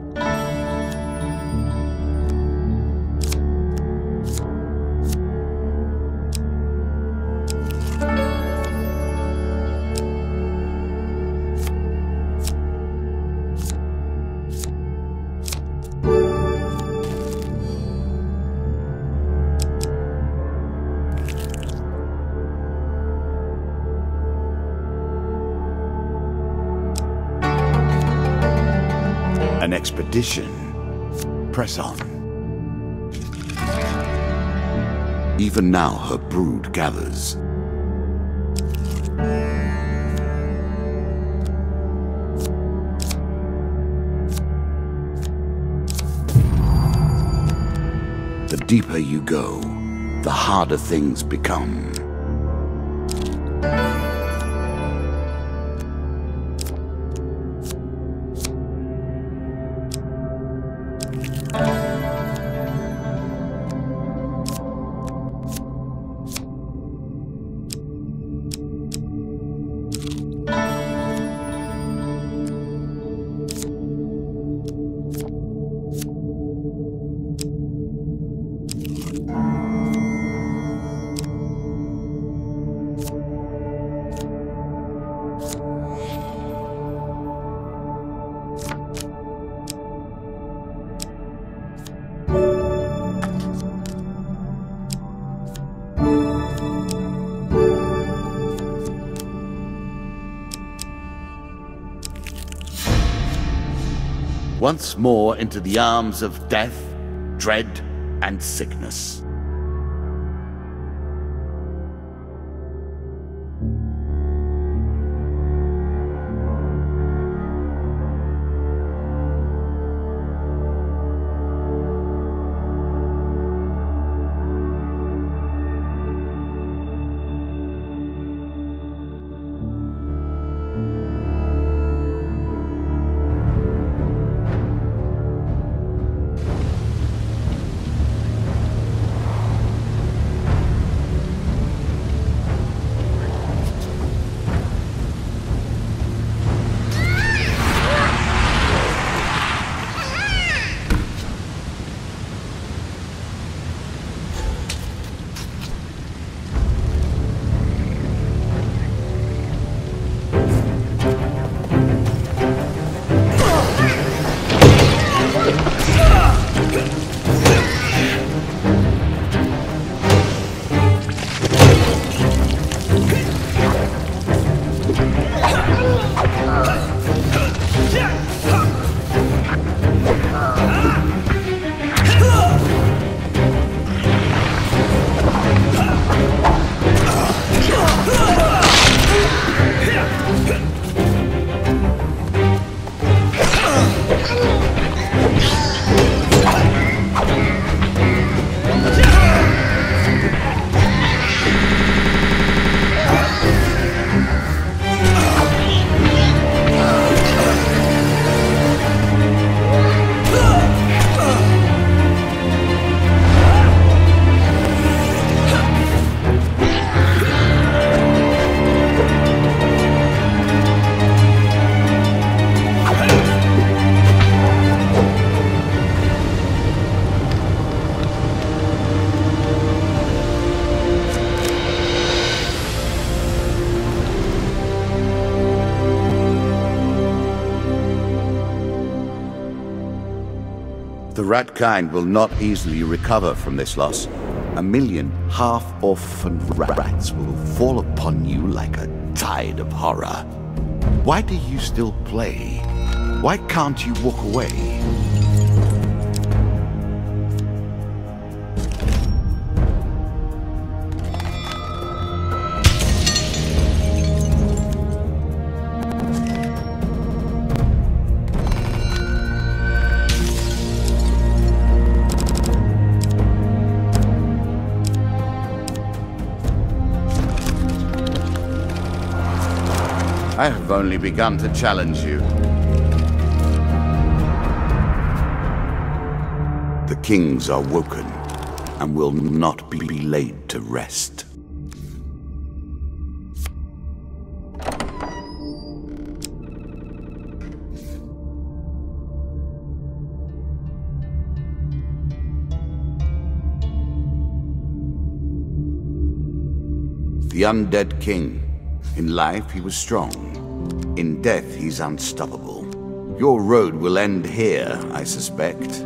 An expedition. Press on. Even now her brood gathers. The deeper you go, the harder things become. once more into the arms of death, dread, and sickness. The rat kind will not easily recover from this loss. 1 million half-orphaned rats will fall upon you like a tide of horror. Why do you still play? Why can't you walk away? I have only begun to challenge you. The kings are woken and will not be laid to rest. The undead king. In life, he was strong. In death, he's unstoppable. Your road will end here, I suspect.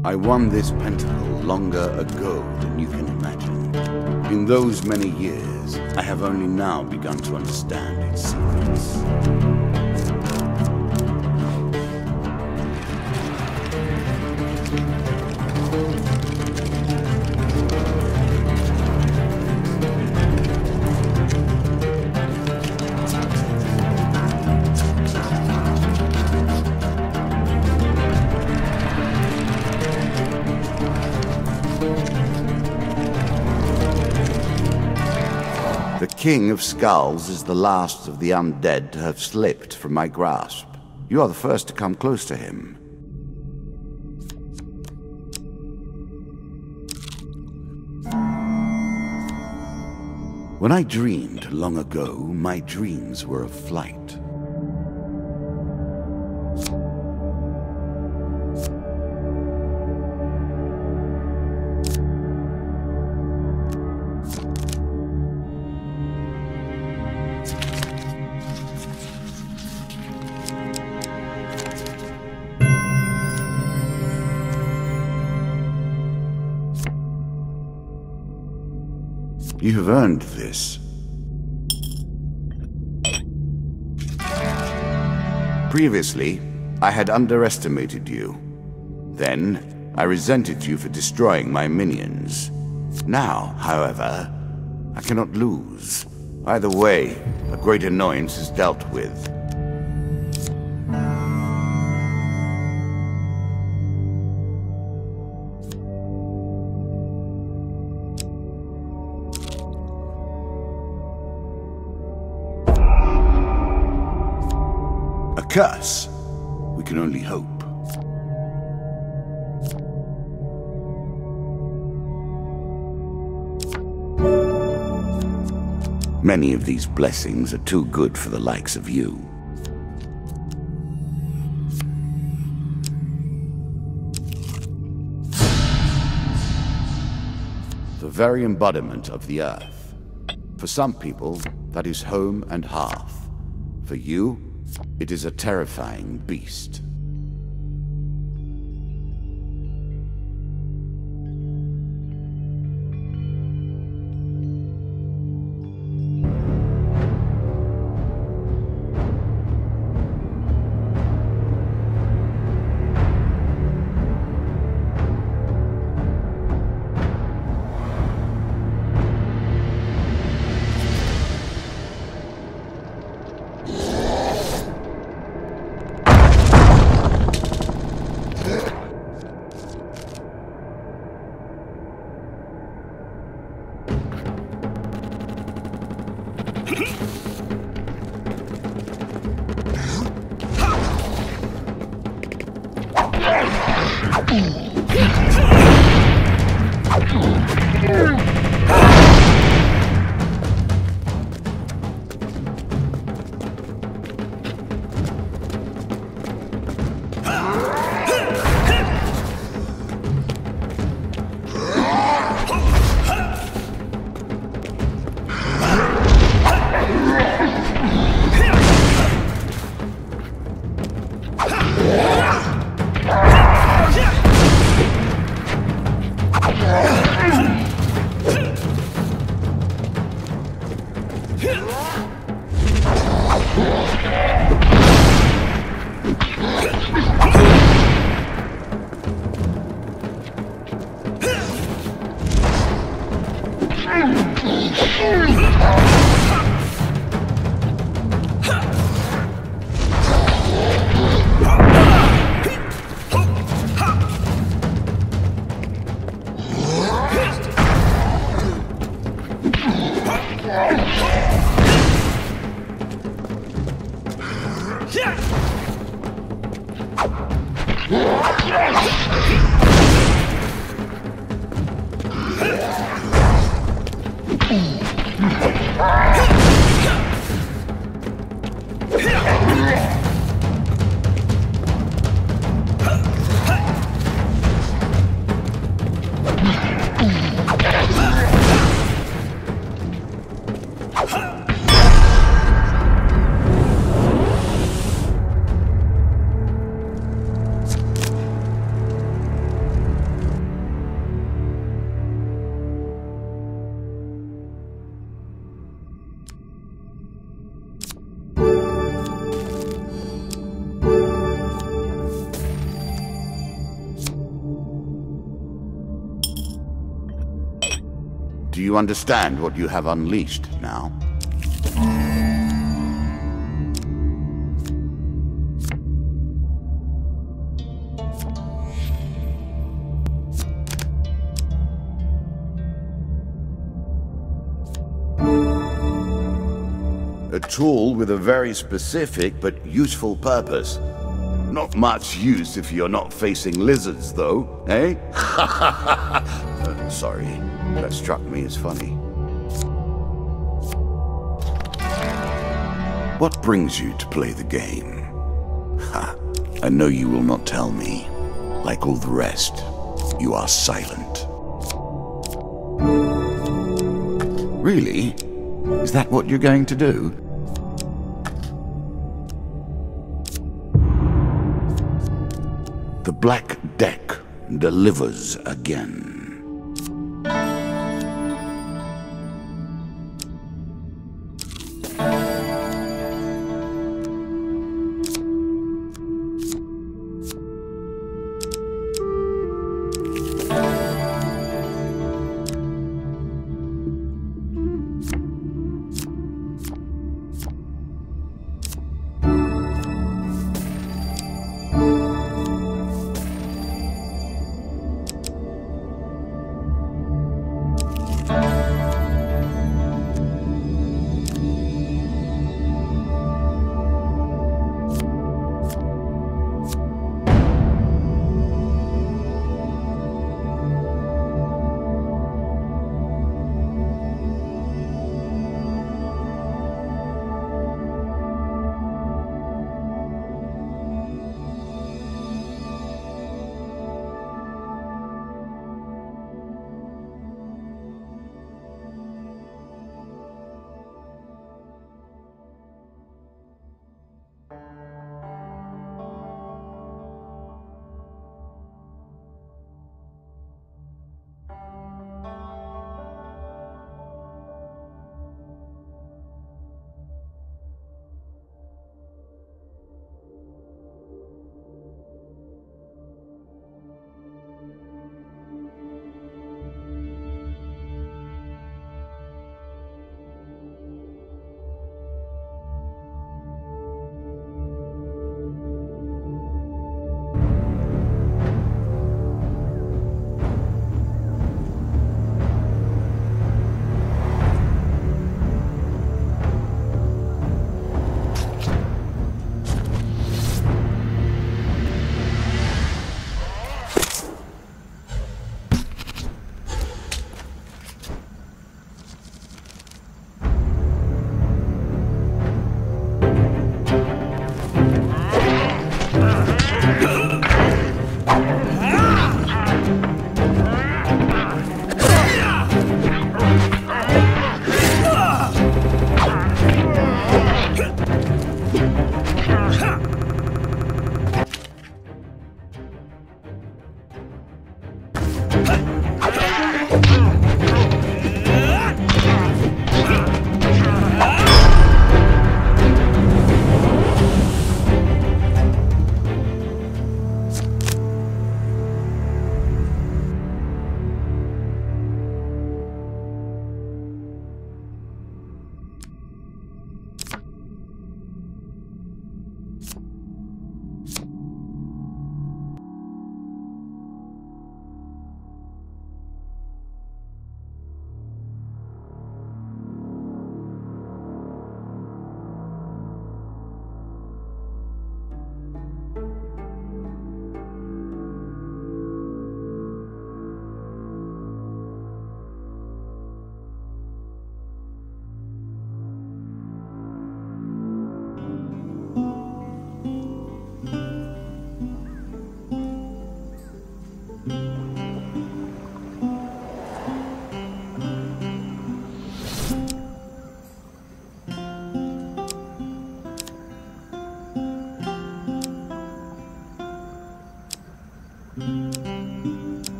I won this pentacle longer ago than you can imagine. In those many years, I have only now begun to understand its secrets. The King of Skulls is the last of the undead to have slipped from my grasp. You are the first to come close to him. When I dreamed long ago, my dreams were of flight. You have earned this. Previously, I had underestimated you. Then, I resented you for destroying my minions. Now, however, I cannot lose. Either way, a great annoyance is dealt with. A curse? We can only hope. Many of these blessings are too good for the likes of you. The very embodiment of the earth. For some people, that is home and hearth. For you, it is a terrifying beast. Do you understand what you have unleashed now? A tool with a very specific but useful purpose. Not much use if you're not facing lizards, though, eh? Sorry, that struck me as funny. What brings you to play the game? Ha! I know you will not tell me. Like all the rest, you are silent. Really? Is that what you're going to do? The Black Deck delivers again.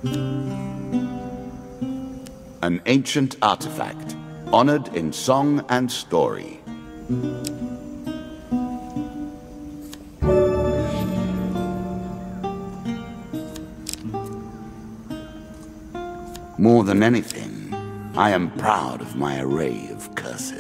An ancient artifact, honored in song and story. More than anything, I am proud of my array of curses.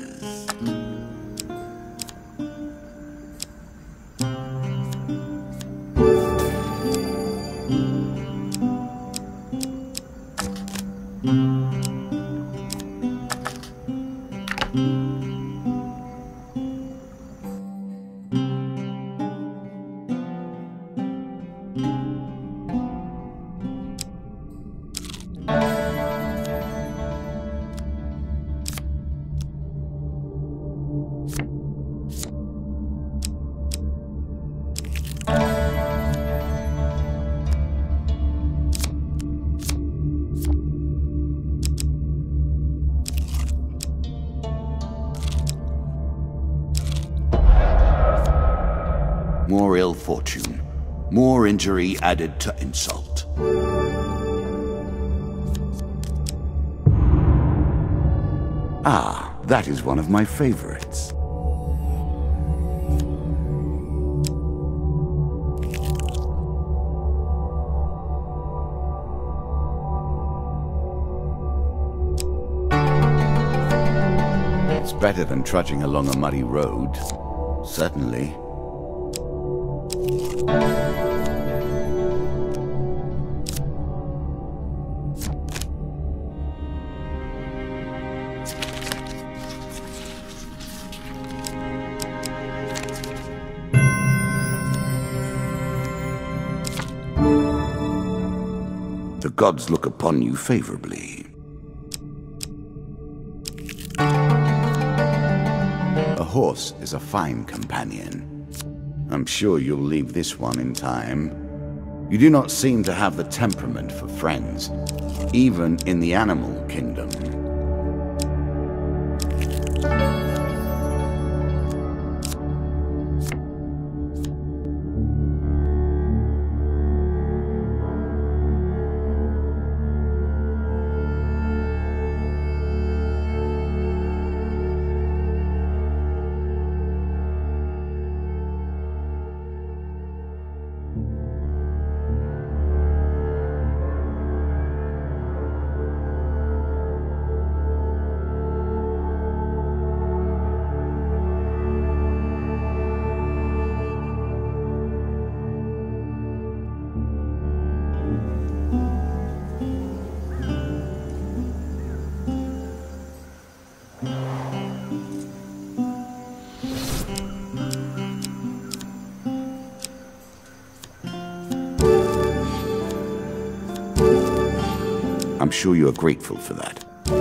More ill fortune, more injury added to insult. Ah, that is one of my favorites. It's better than trudging along a muddy road, certainly. The gods look upon you favorably. A horse is a fine companion. I'm sure you'll leave this one in time. You do not seem to have the temperament for friends, even in the animal kingdom. I'm sure you are grateful for that.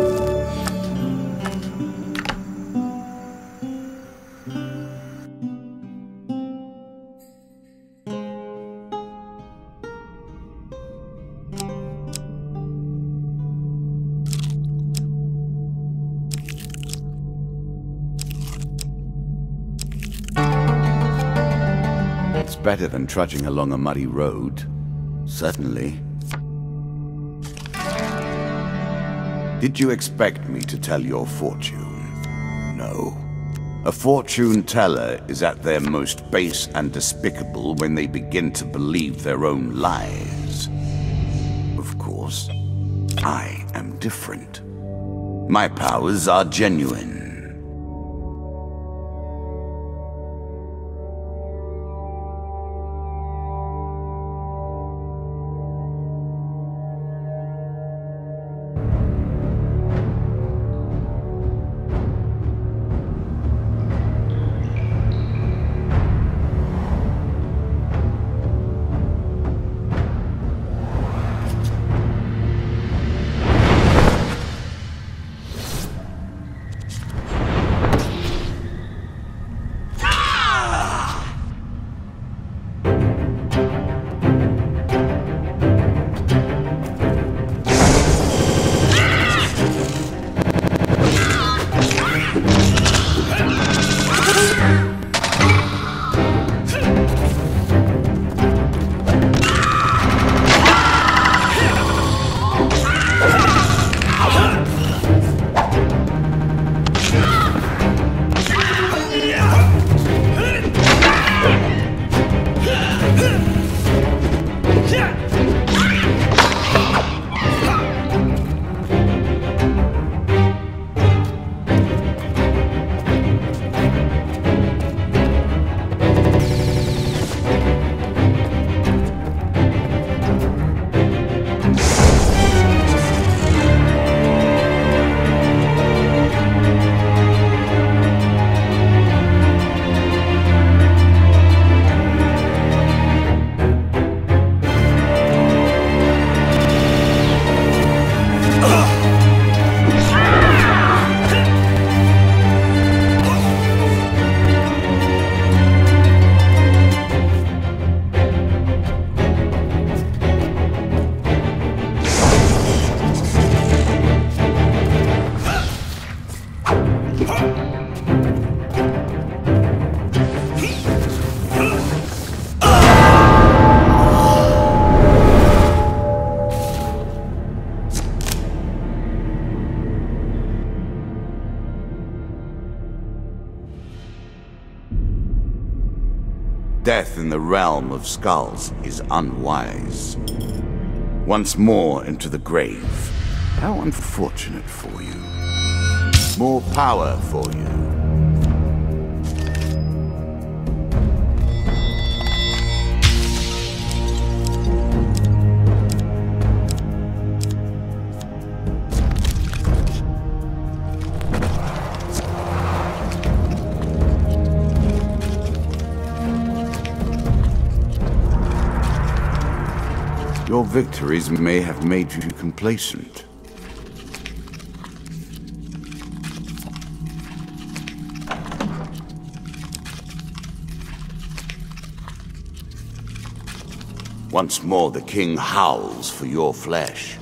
It's better than trudging along a muddy road, certainly. Did you expect me to tell your fortune? No. A fortune teller is at their most base and despicable when they begin to believe their own lies. Of course, I am different. My powers are genuine. Death in the realm of skulls is unwise. Once more into the grave. How unfortunate for you. More power for you. Your victories may have made you complacent. Once more the king howls for your flesh.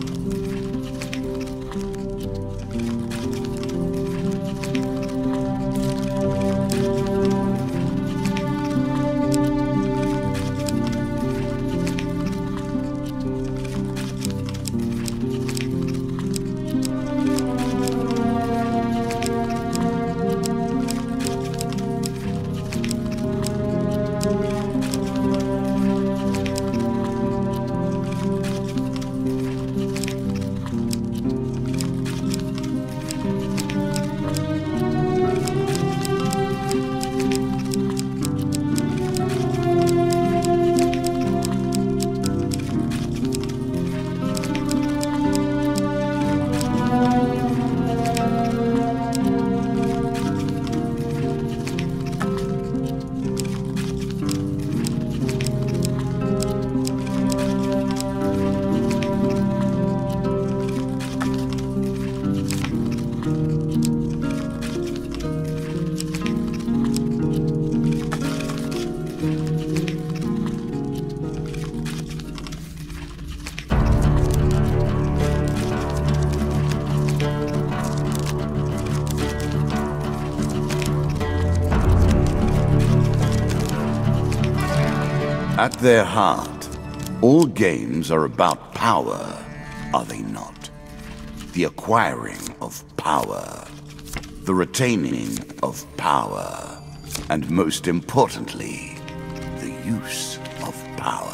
At their heart, all games are about power, are they not? The acquiring of power, the retaining of power, and most importantly, the use of power.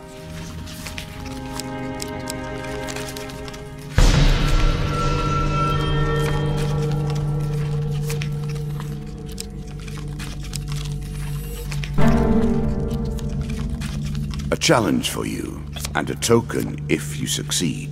A challenge for you, and a token if you succeed.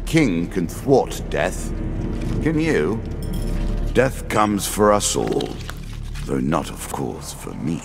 king can thwart death. Can you? Death comes for us all, though not, of course, for me.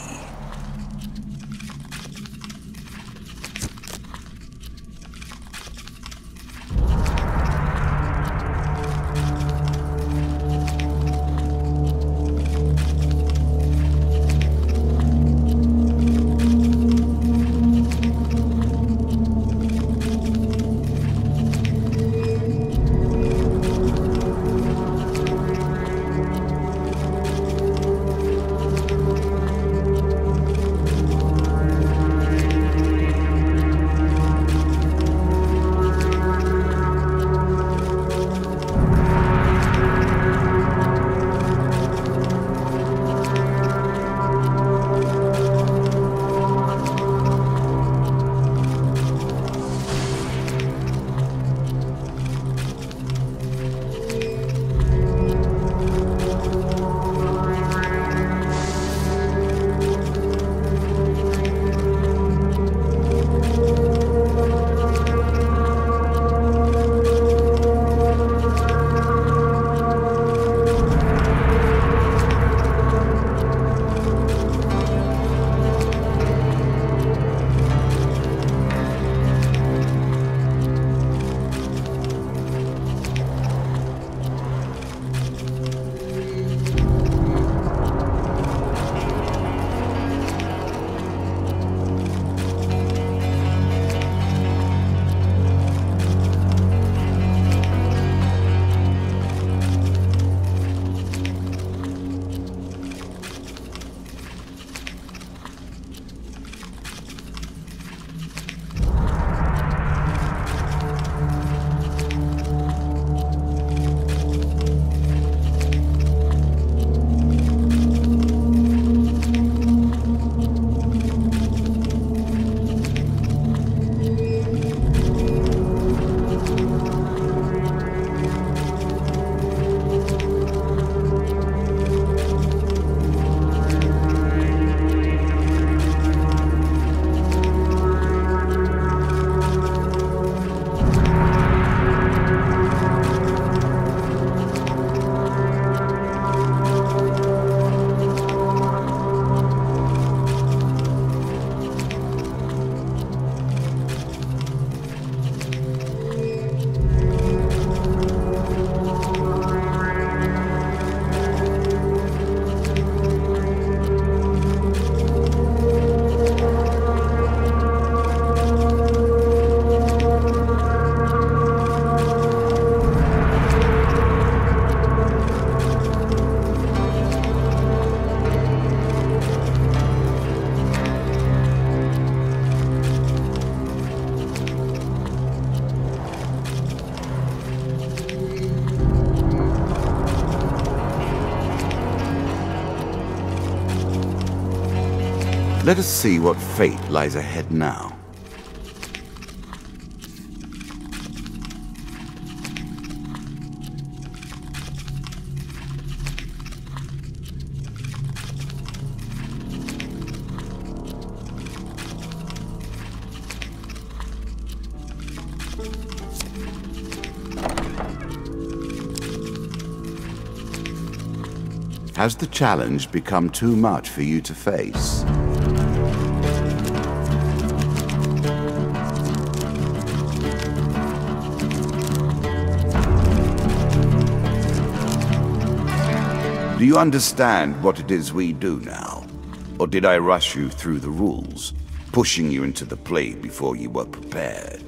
Let us see what fate lies ahead now. Has the challenge become too much for you to face? Do you understand what it is we do now? Or did I rush you through the rules, pushing you into the play before you were prepared?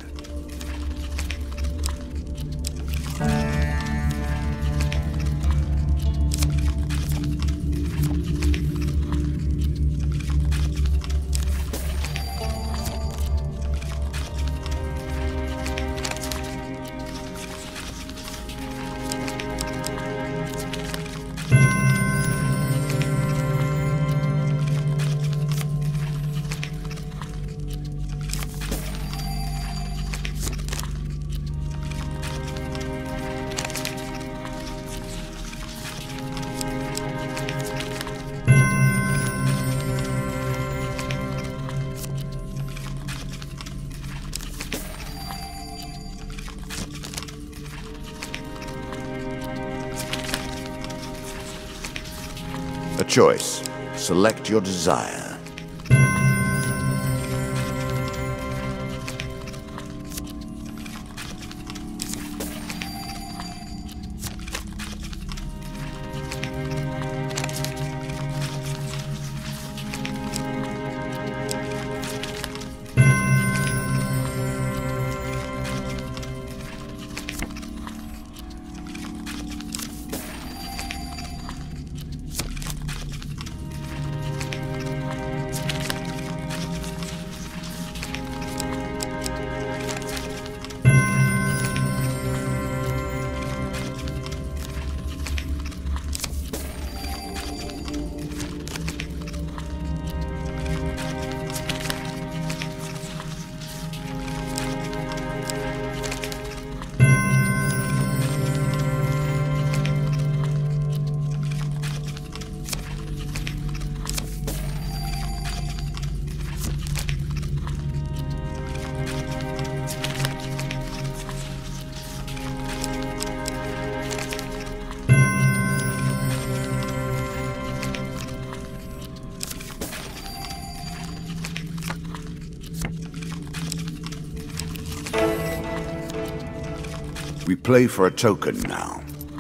A choice. Select your desire. We play for a token now.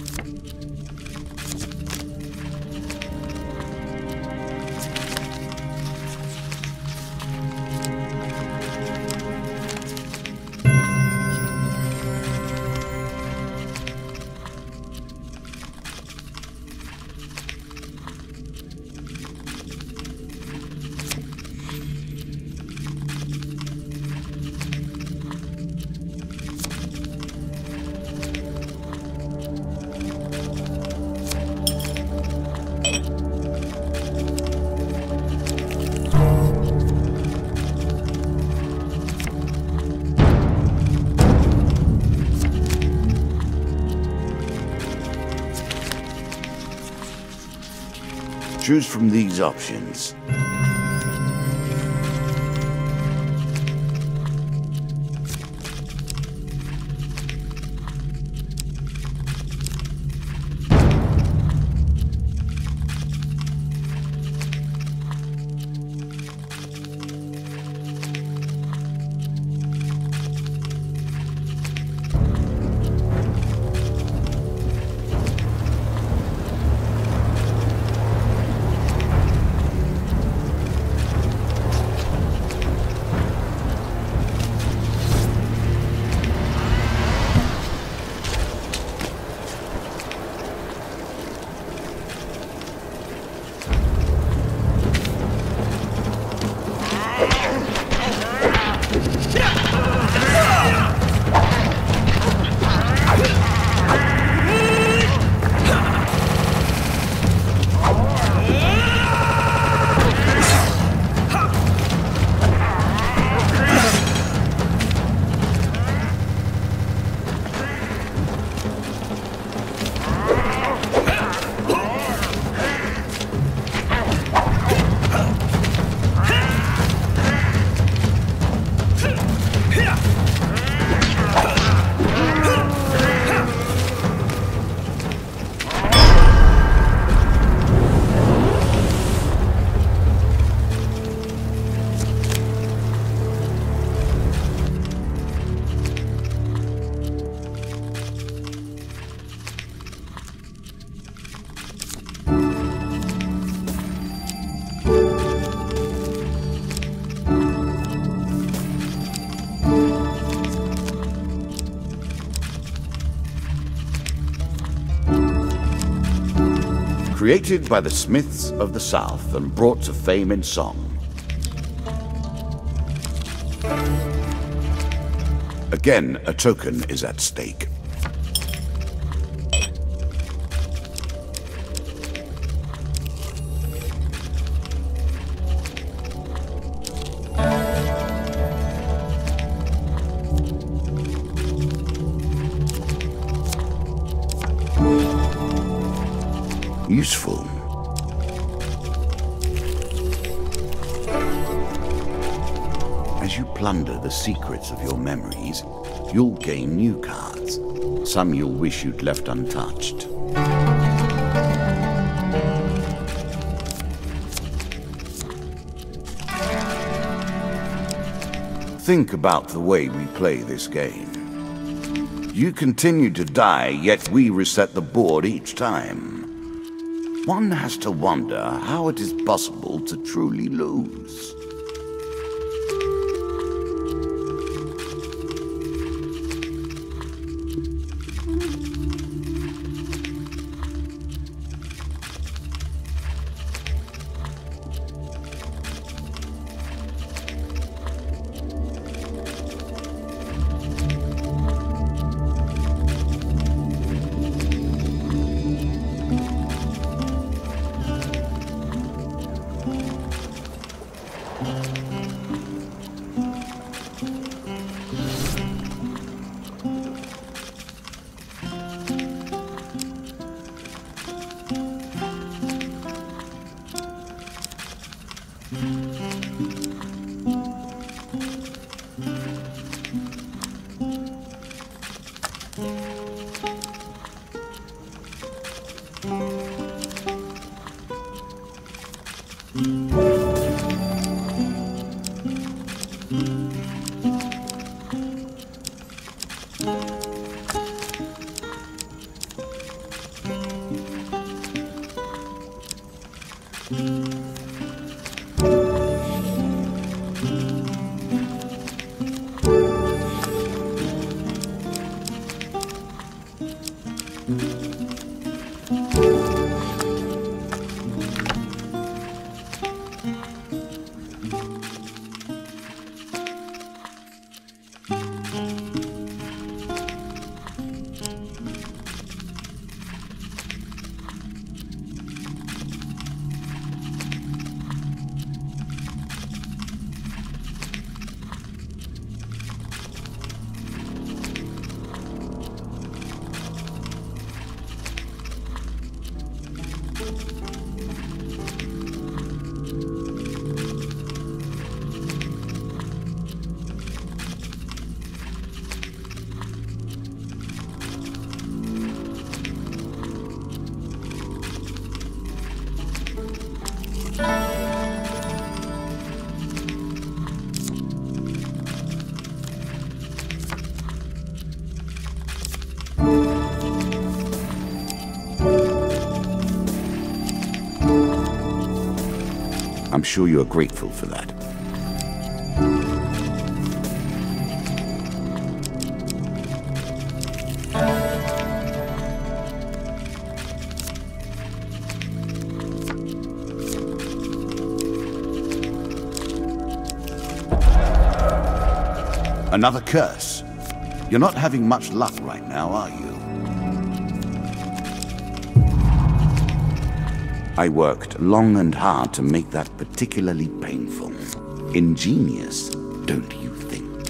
Choose from these options. Created by the Smiths of the South and brought to fame in song. Again, a token is at stake. Useful. As you plunder the secrets of your memories, you'll gain new cards. Some you'll wish you'd left untouched. Think about the way we play this game. You continue to die, yet we reset the board each time. One has to wonder how it is possible to truly lose. I'm sure you are grateful for that. Another curse. You're not having much luck right now, are you? I worked long and hard to make that particularly painful. Ingenious, don't you think?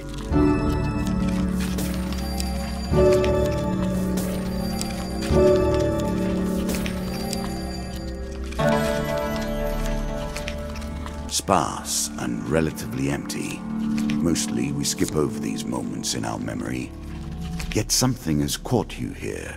Sparse and relatively empty. Mostly we skip over these moments in our memory. Yet something has caught you here.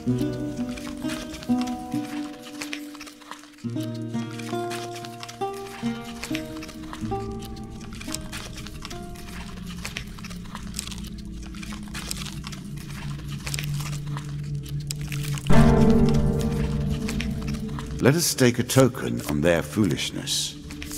Let us stake a token on their foolishness.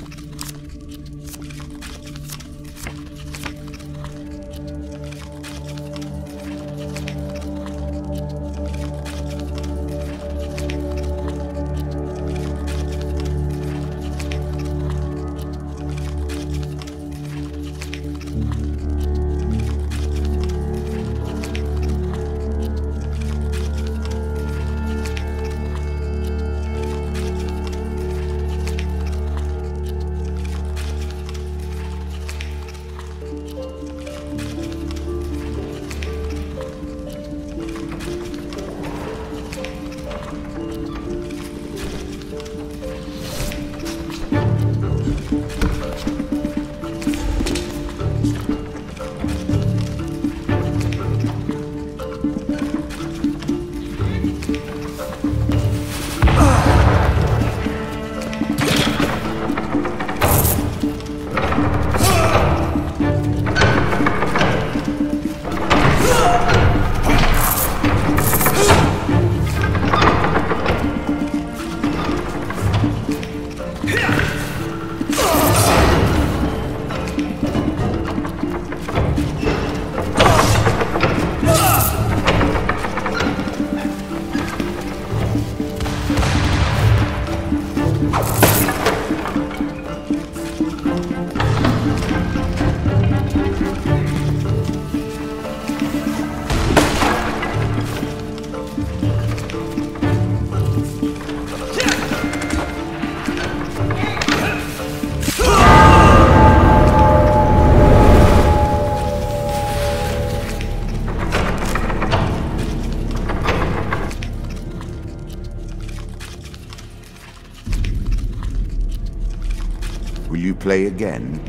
Will you play again?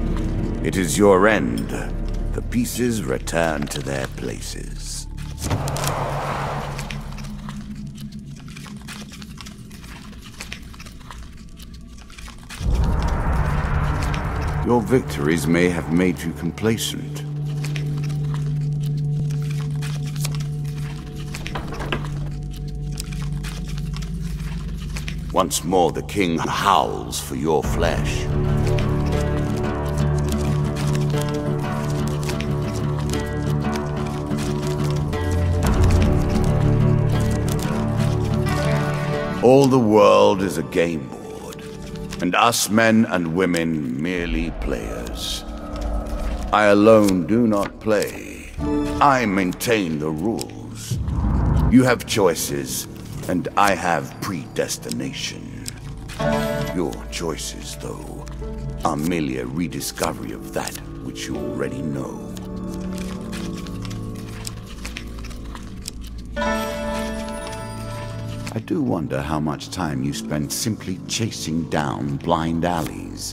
It is your end. The pieces return to their places. Your victories may have made you complacent. Once more the king howls for your flesh. All the world is a game board, and us men and women merely players. I alone do not play. I maintain the rules. You have choices, and I have predestination. Your choices, though, are merely a rediscovery of that which you already know. I do wonder how much time you spend simply chasing down blind alleys.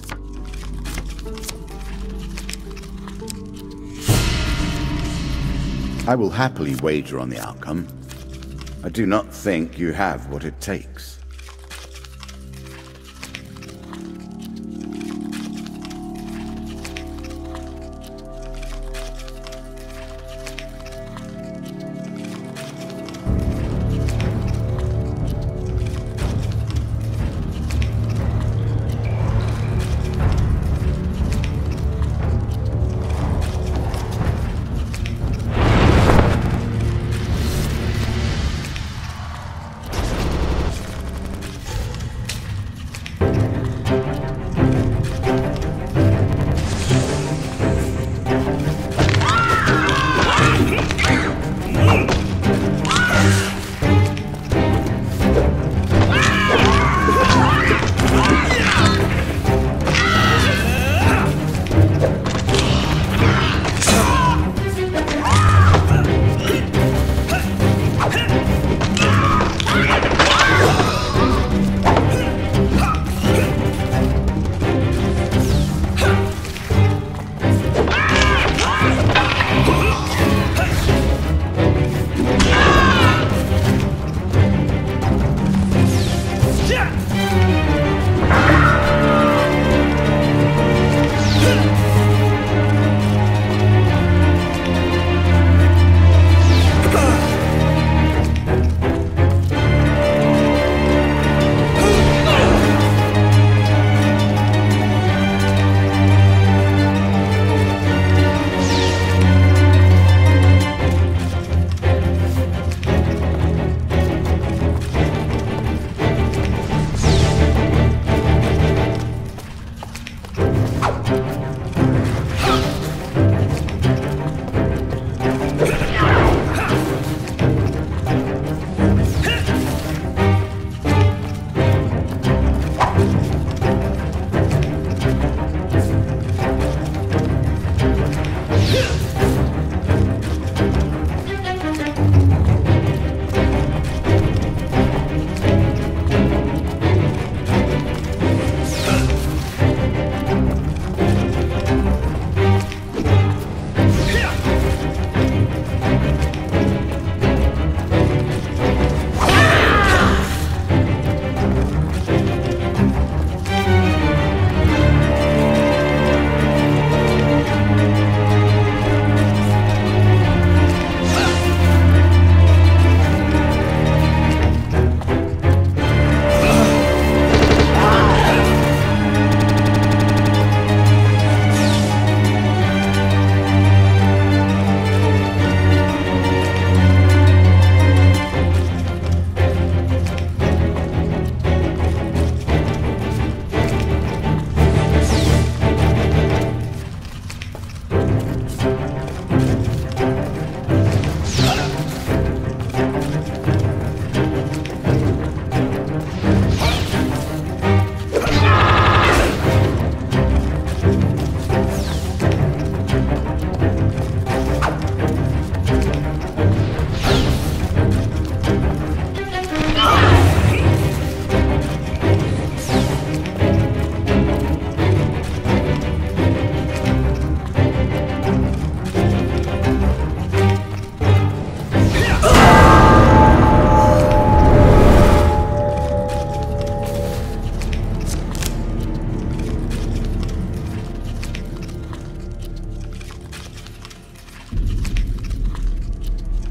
I will happily wager on the outcome. I do not think you have what it takes.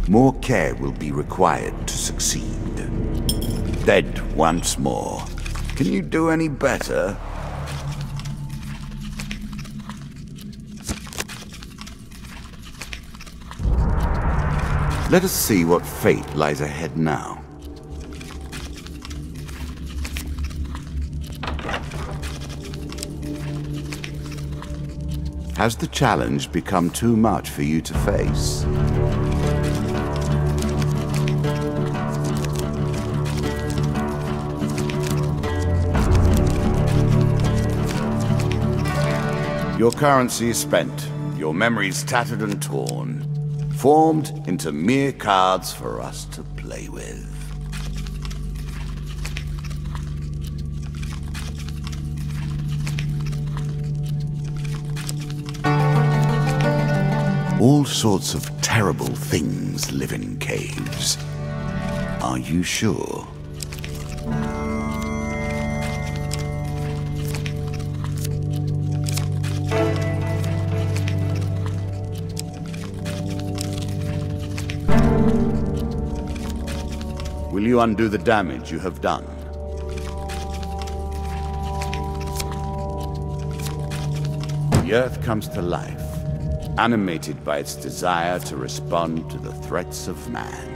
more care will be required to succeed. Dead once more. Can you do any better? Let us see what fate lies ahead now. Has the challenge become too much for you to face? Your currency is spent, your memories tattered and torn, formed into mere cards for us to play with. All sorts of terrible things live in caves. Are you sure? Will you undo the damage you have done? The Earth comes to life, animated by its desire to respond to the threats of man.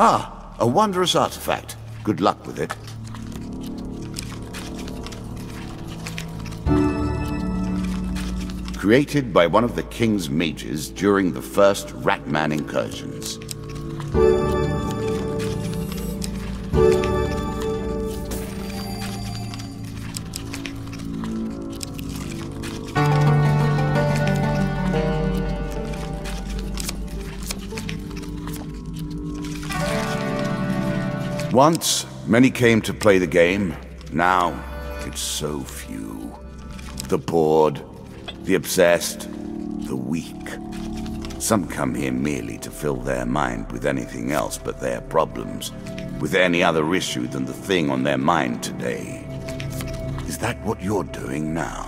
Ah, a wondrous artifact. Good luck with it. Created by one of the king's mages during the first Ratman incursions. Once, many came to play the game. Now, it's so few. The bored, the obsessed, the weak. Some come here merely to fill their mind with anything else but their problems, with any other issue than the thing on their mind today. Is that what you're doing now?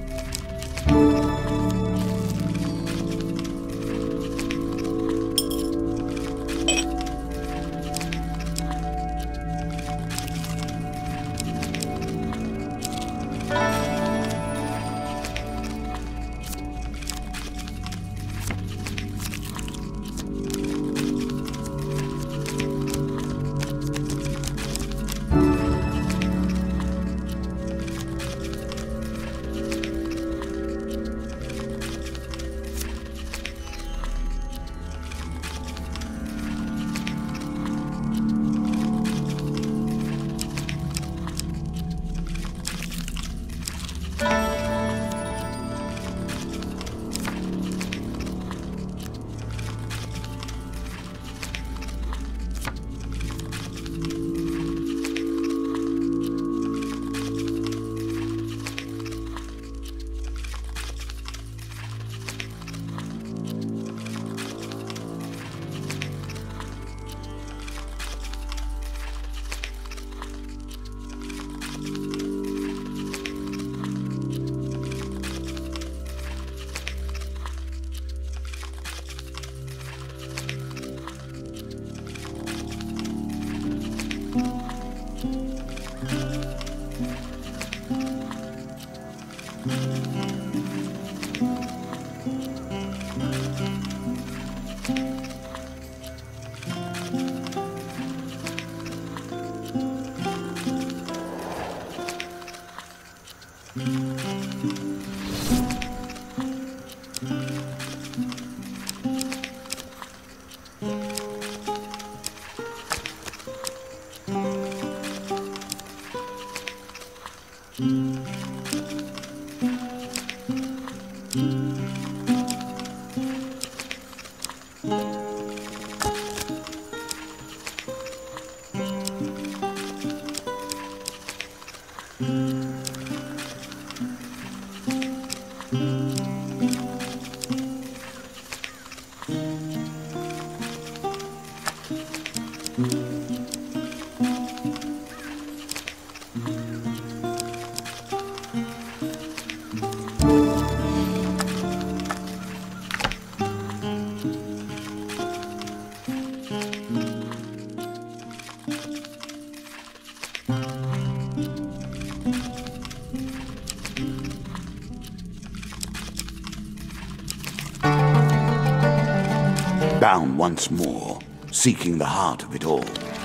Bound once more, seeking the heart of it all.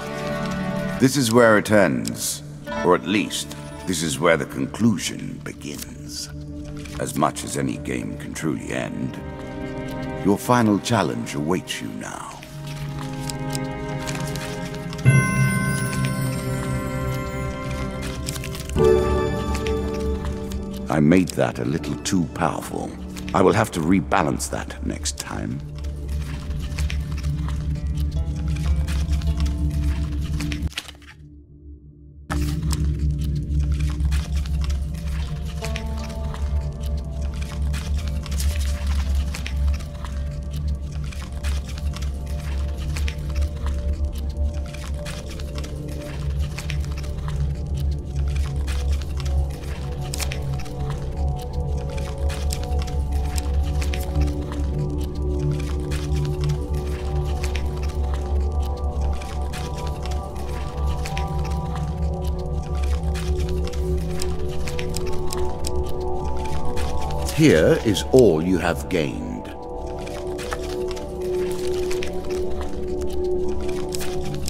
This is where it ends, or at least, this is where the conclusion begins. As much as any game can truly end, your final challenge awaits you now. I made that a little too powerful. I will have to rebalance that next time. Here is all you have gained.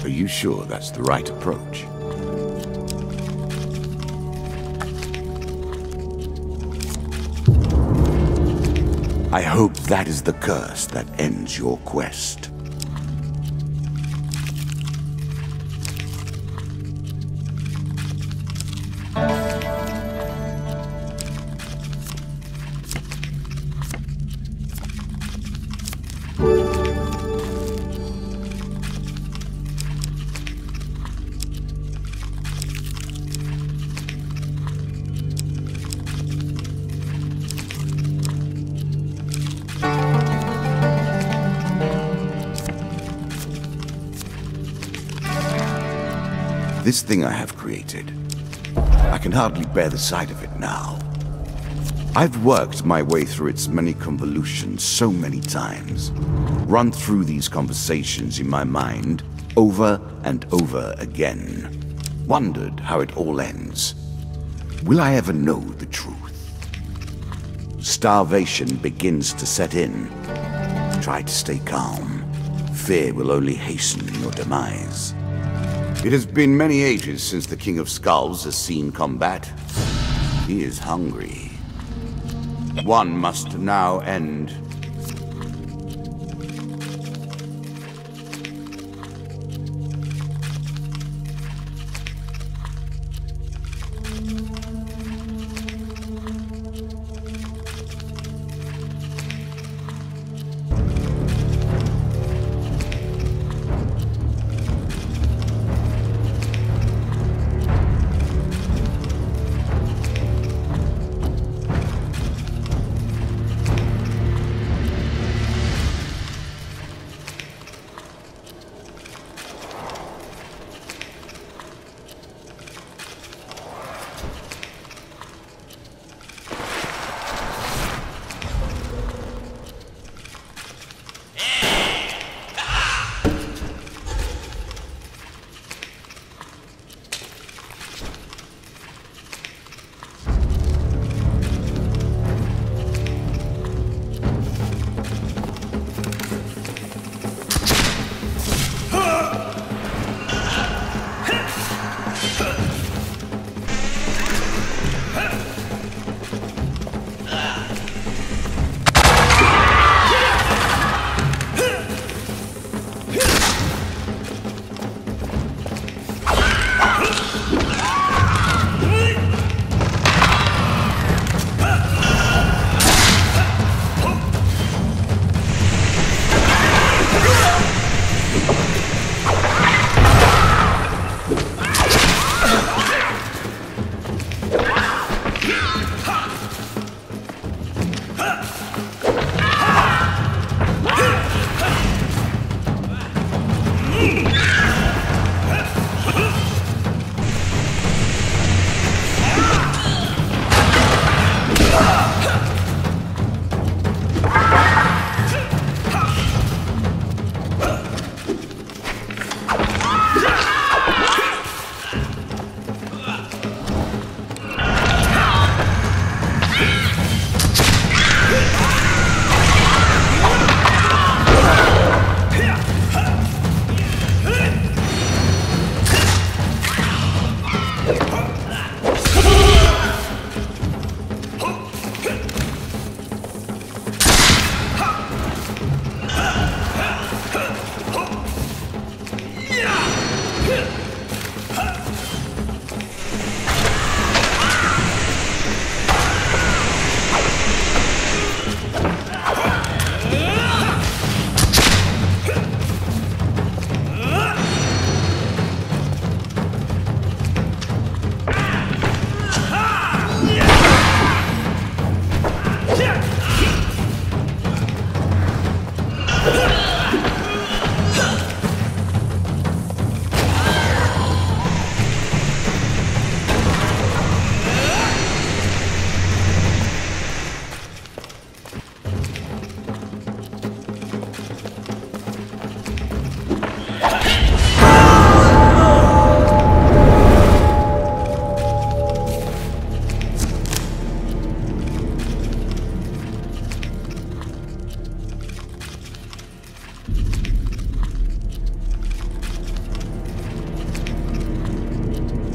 Are you sure that's the right approach? I hope that is the curse that ends your quest. This thing I have created, I can hardly bear the sight of it now. I've worked my way through its many convolutions so many times, run through these conversations in my mind over and over again, wondered how it all ends. Will I ever know the truth? Starvation begins to set in. Try to stay calm. Fear will only hasten your demise. It has been many ages since the King of Skulls has seen combat. He is hungry. One must now end.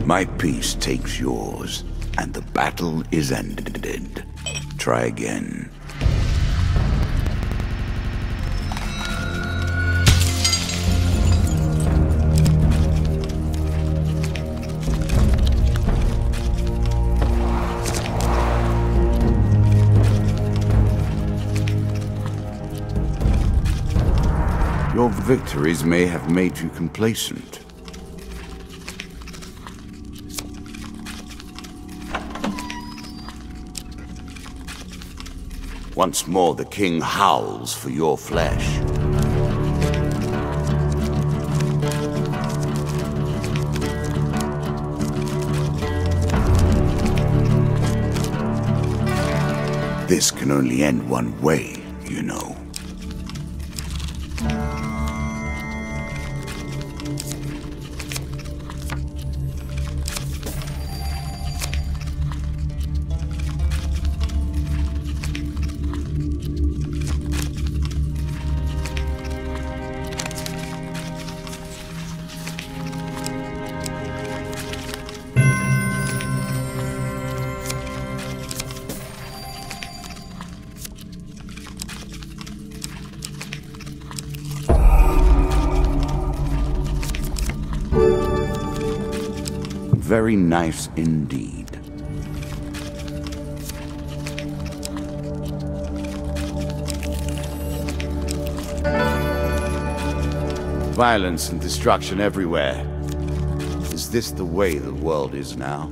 My peace takes yours, and the battle is ended. Try again. Your victories may have made you complacent. Once more the king howls for your flesh. This can only end one way, you know. Very nice indeed. Violence and destruction everywhere. Is this the way the world is now?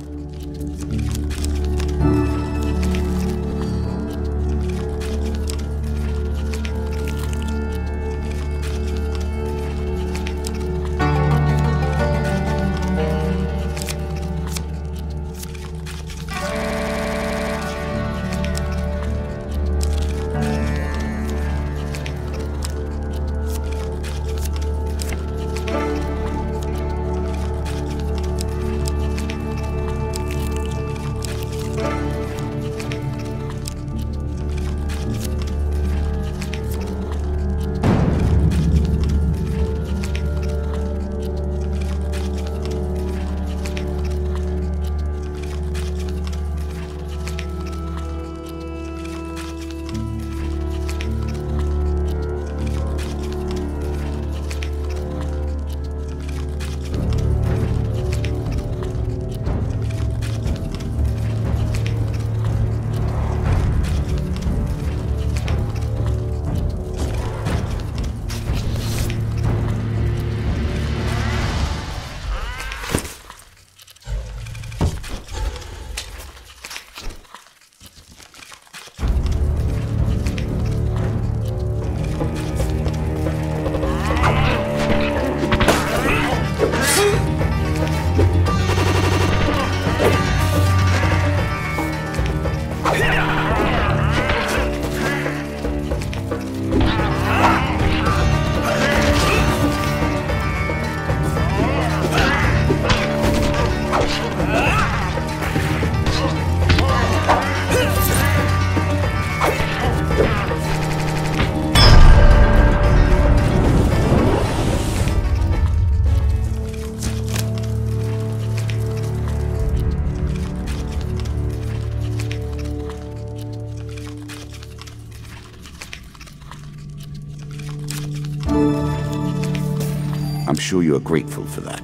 I'm sure you are grateful for that.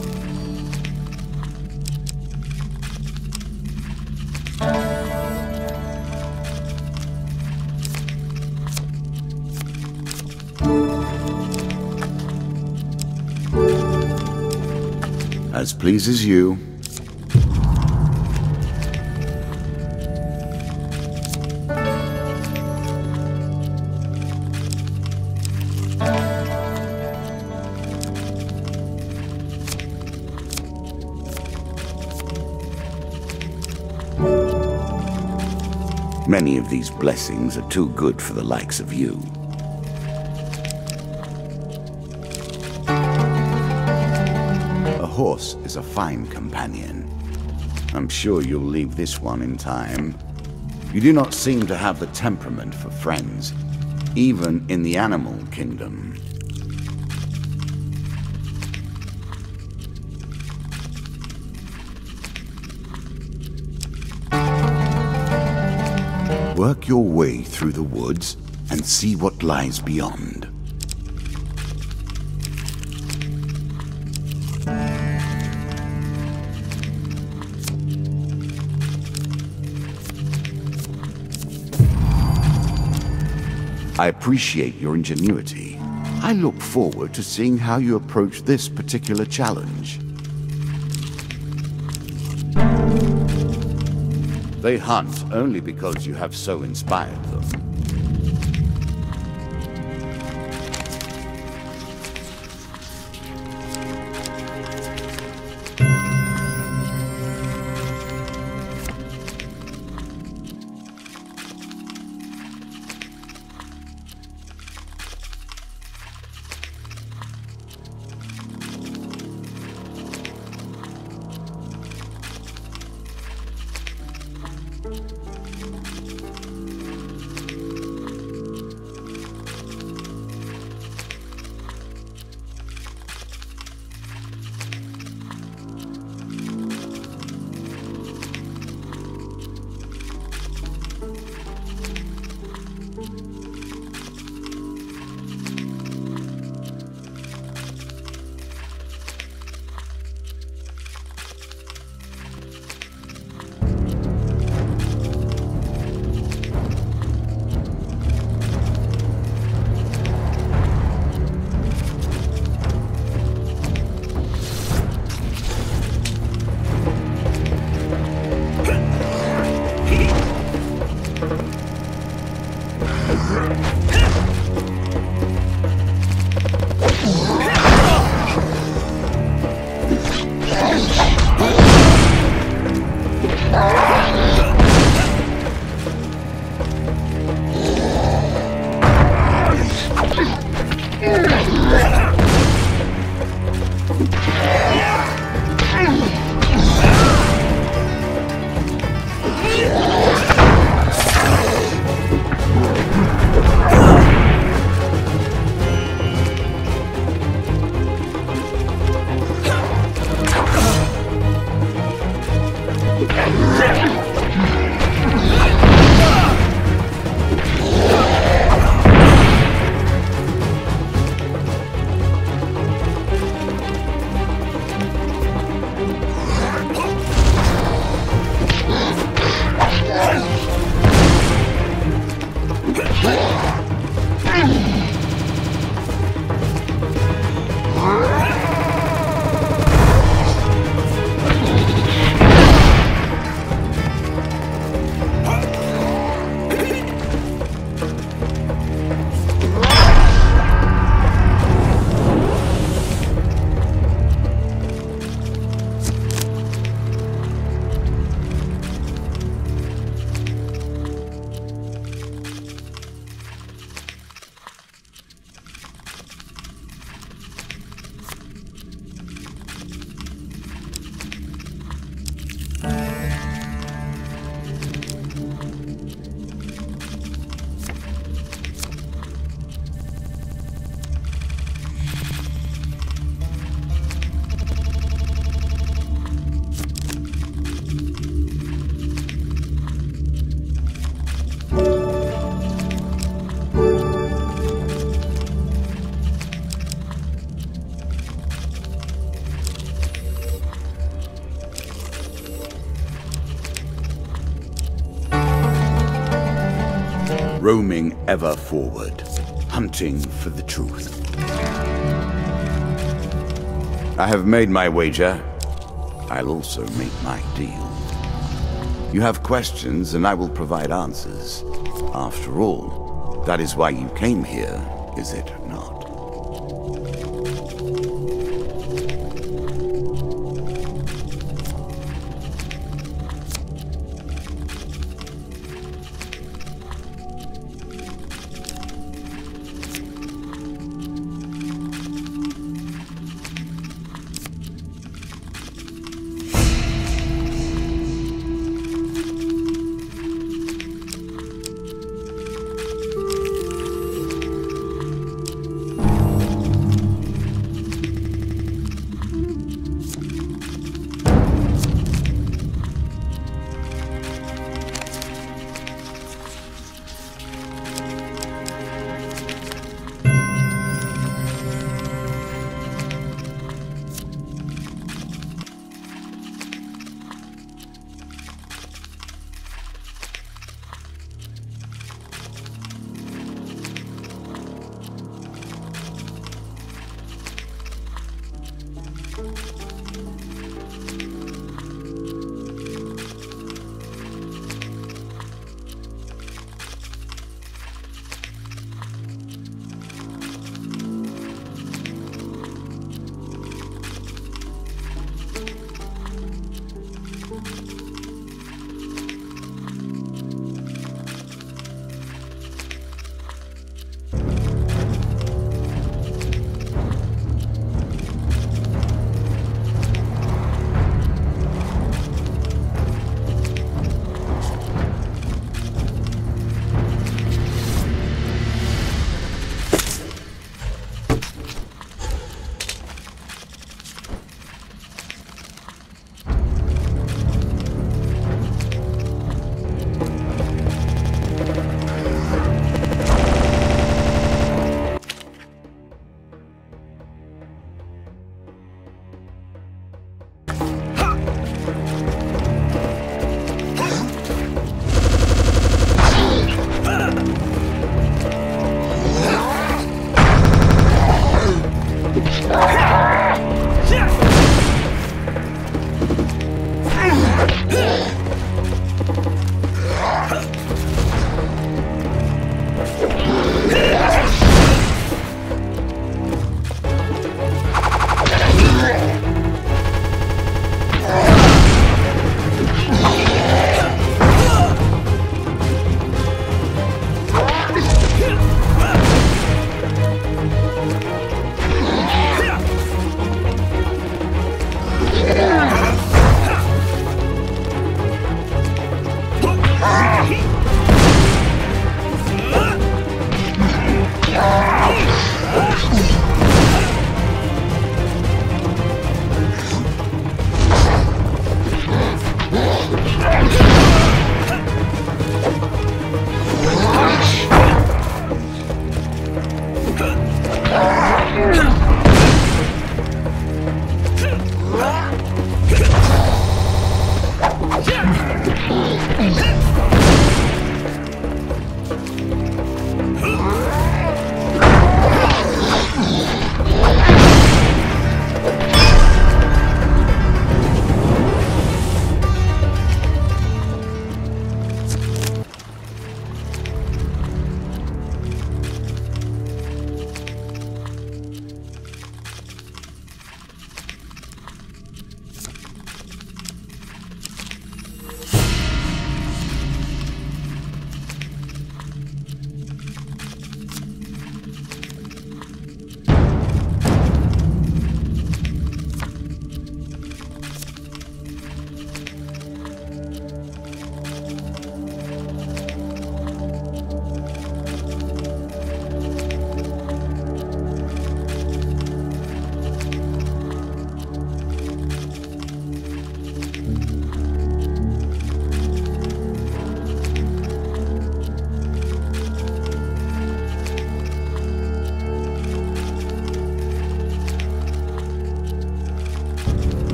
As pleases you. Many of these blessings are too good for the likes of you. A horse is a fine companion. I'm sure you'll leave this one in time. You do not seem to have the temperament for friends, even in the animal kingdom. Work your way through the woods and see what lies beyond. I appreciate your ingenuity. I look forward to seeing how you approach this particular challenge. They hunt only because you have so inspired them. Roaming ever forward, hunting for the truth. I have made my wager. I'll also make my deal. You have questions, and I will provide answers. After all, that is why you came here, is it not?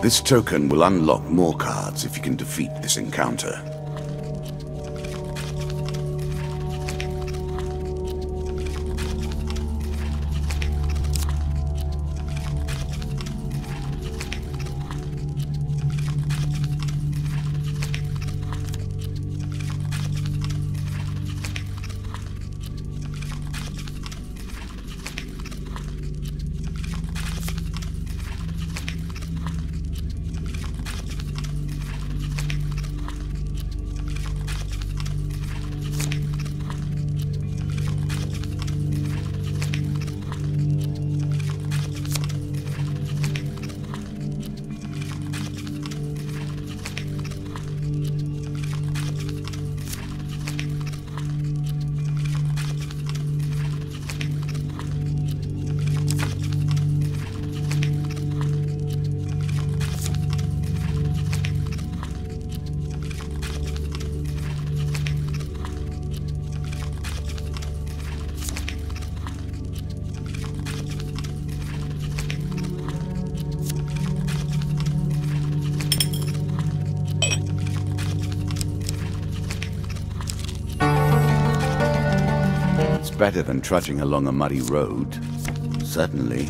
This token will unlock more cards if you can defeat this encounter. Better than trudging along a muddy road, certainly.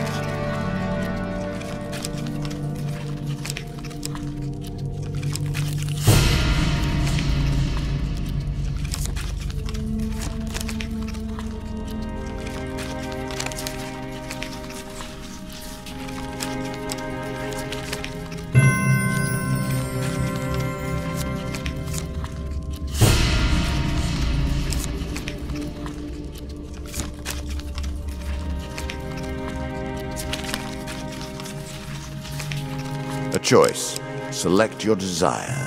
A choice. Select your desire.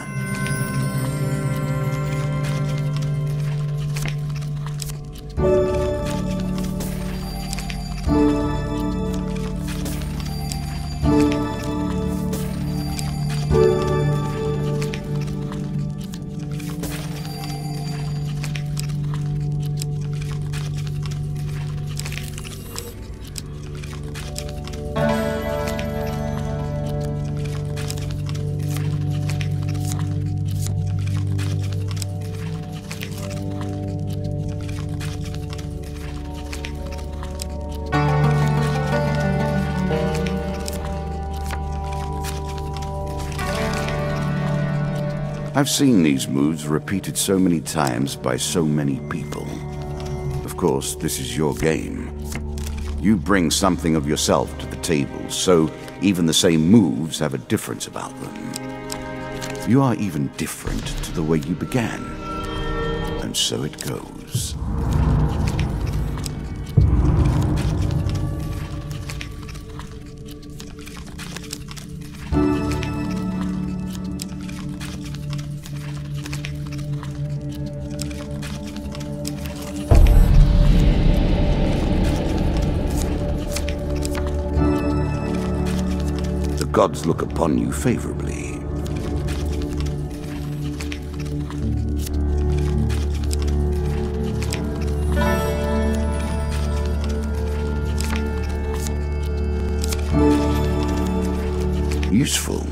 I've seen these moves repeated so many times by so many people. Of course, this is your game. You bring something of yourself to the table, so even the same moves have a difference about them. You are even different to the way you began. And so it goes. The gods look upon you favorably. Useful.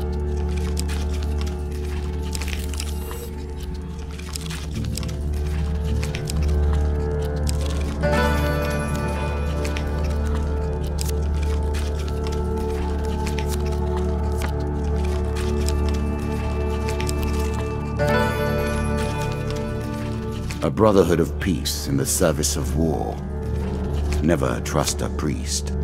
A brotherhood of peace in the service of war. Never trust a priest.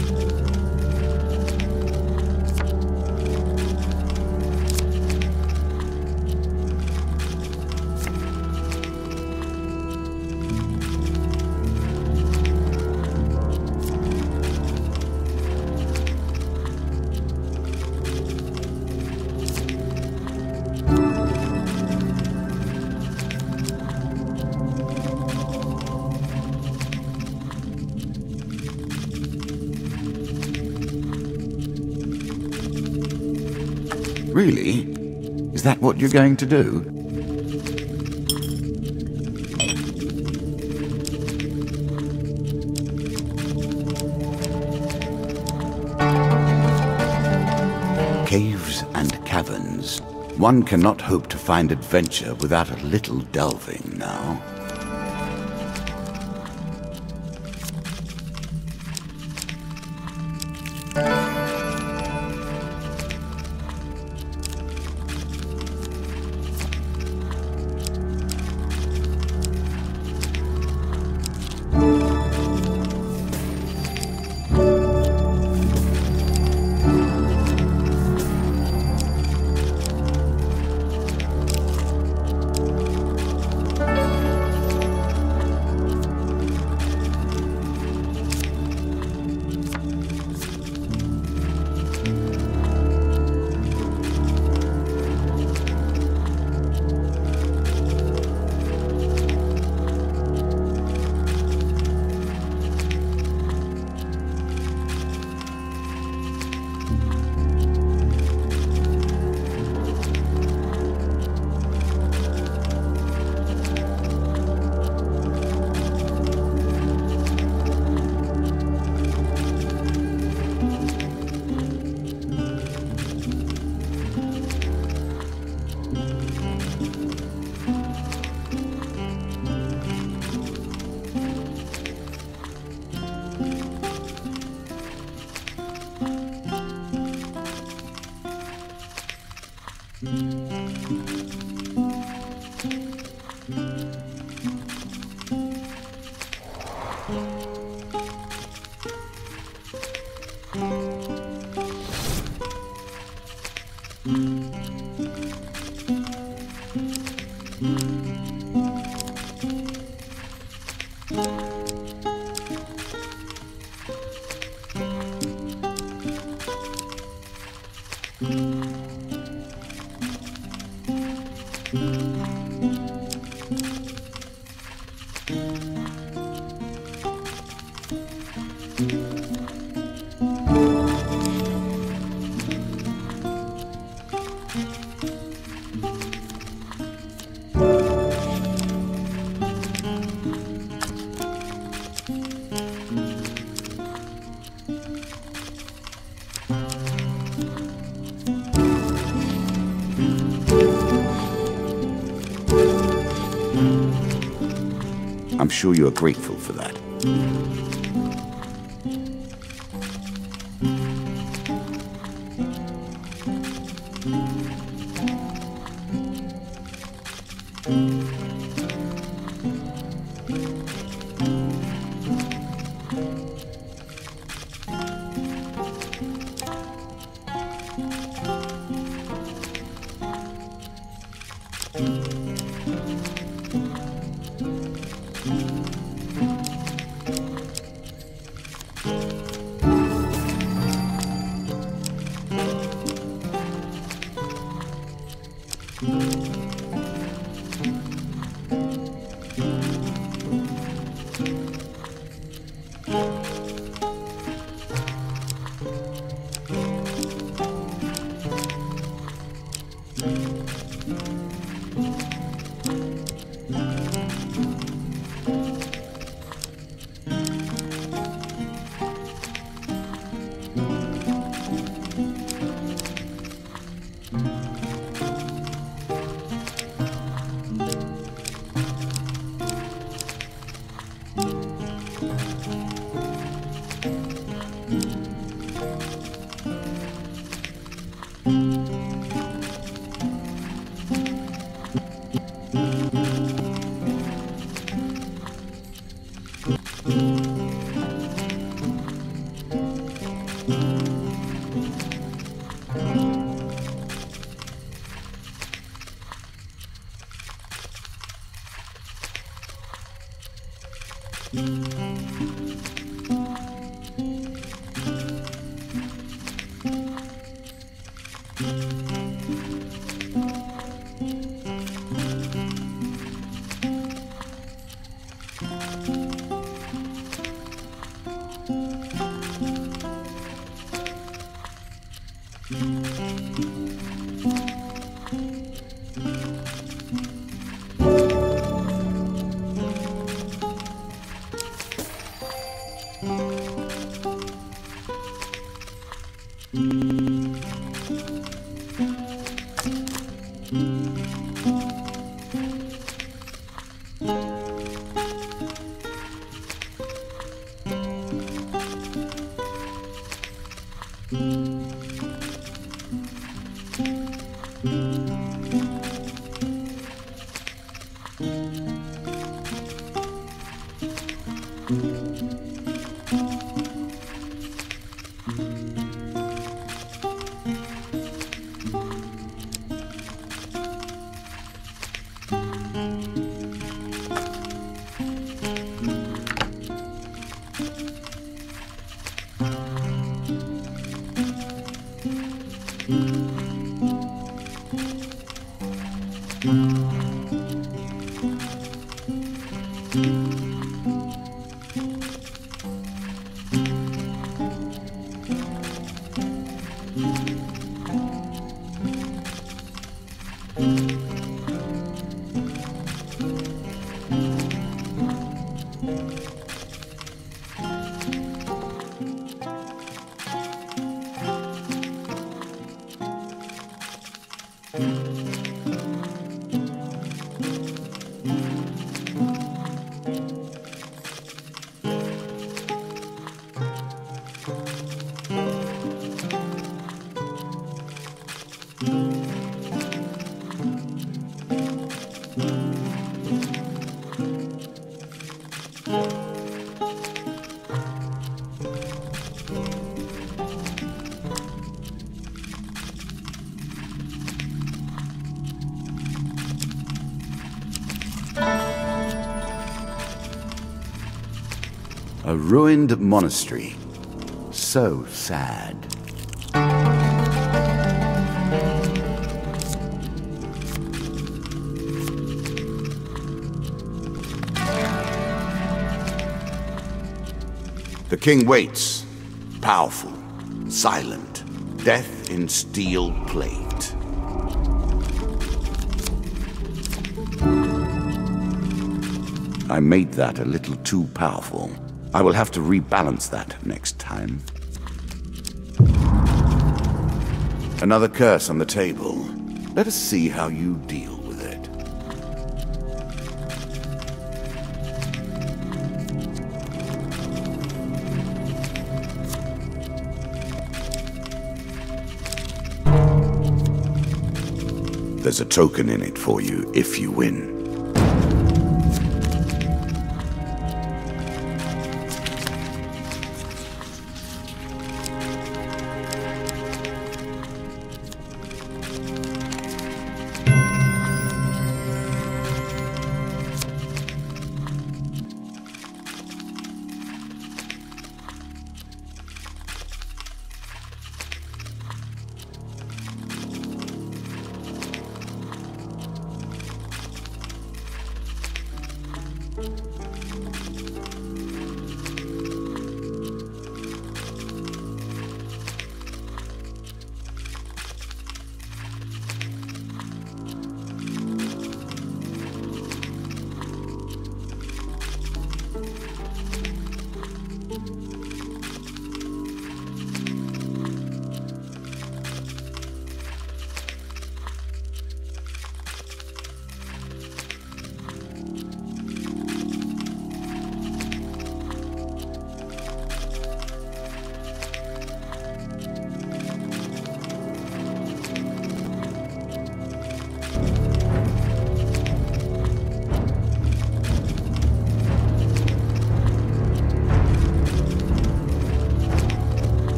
Really? Is that what you're going to do? caves and caverns. One cannot hope to find adventure without a little delving now. I'm sure you are grateful for that. A ruined monastery. So sad. The king waits, powerful, silent, death in steel plate. I made that a little too powerful. I will have to rebalance that next time. Another curse on the table. Let us see how you deal with it. There's a token in it for you if you win.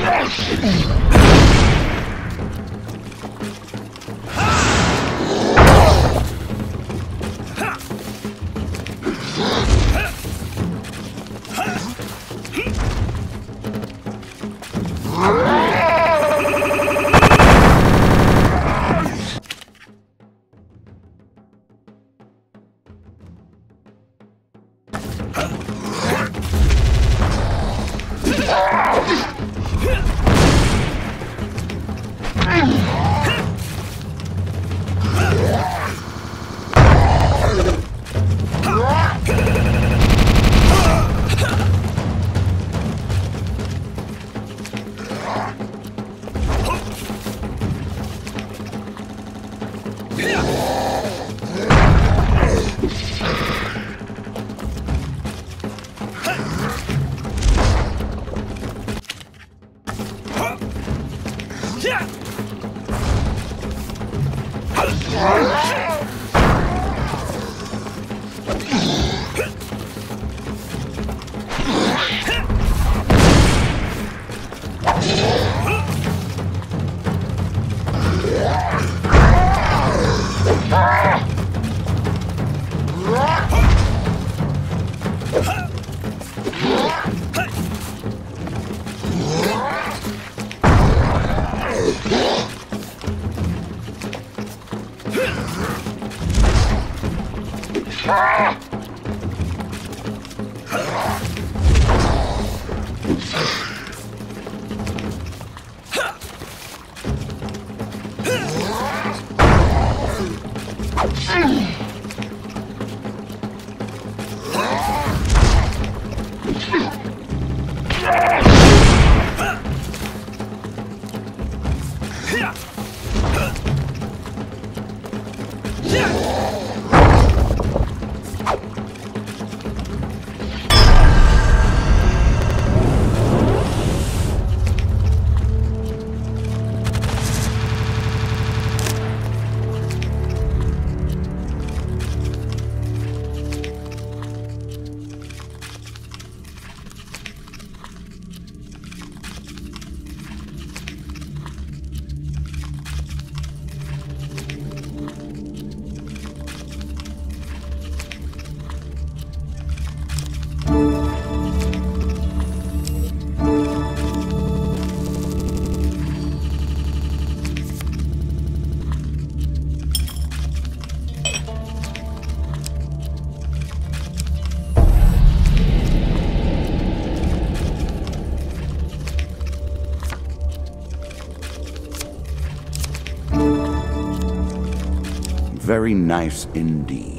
Very nice indeed.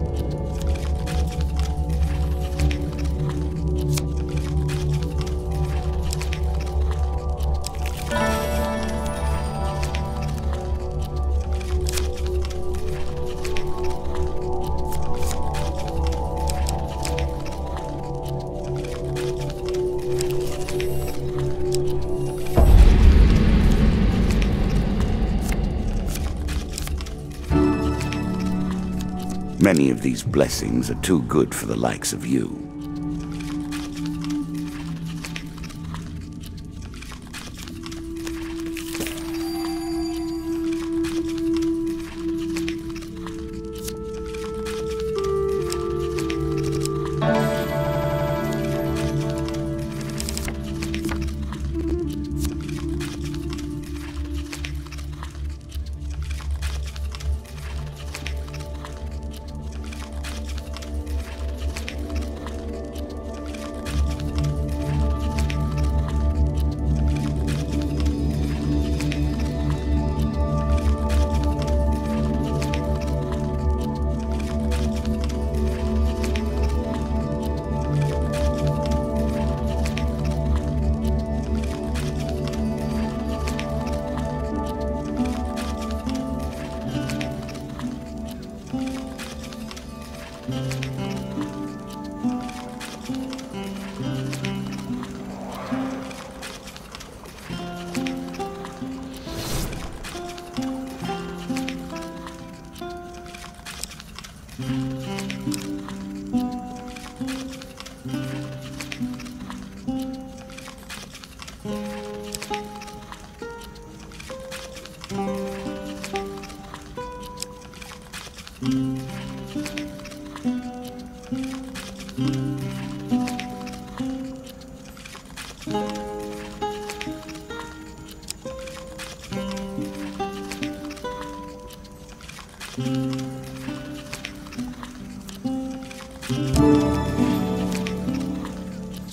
Many of these blessings are too good for the likes of you.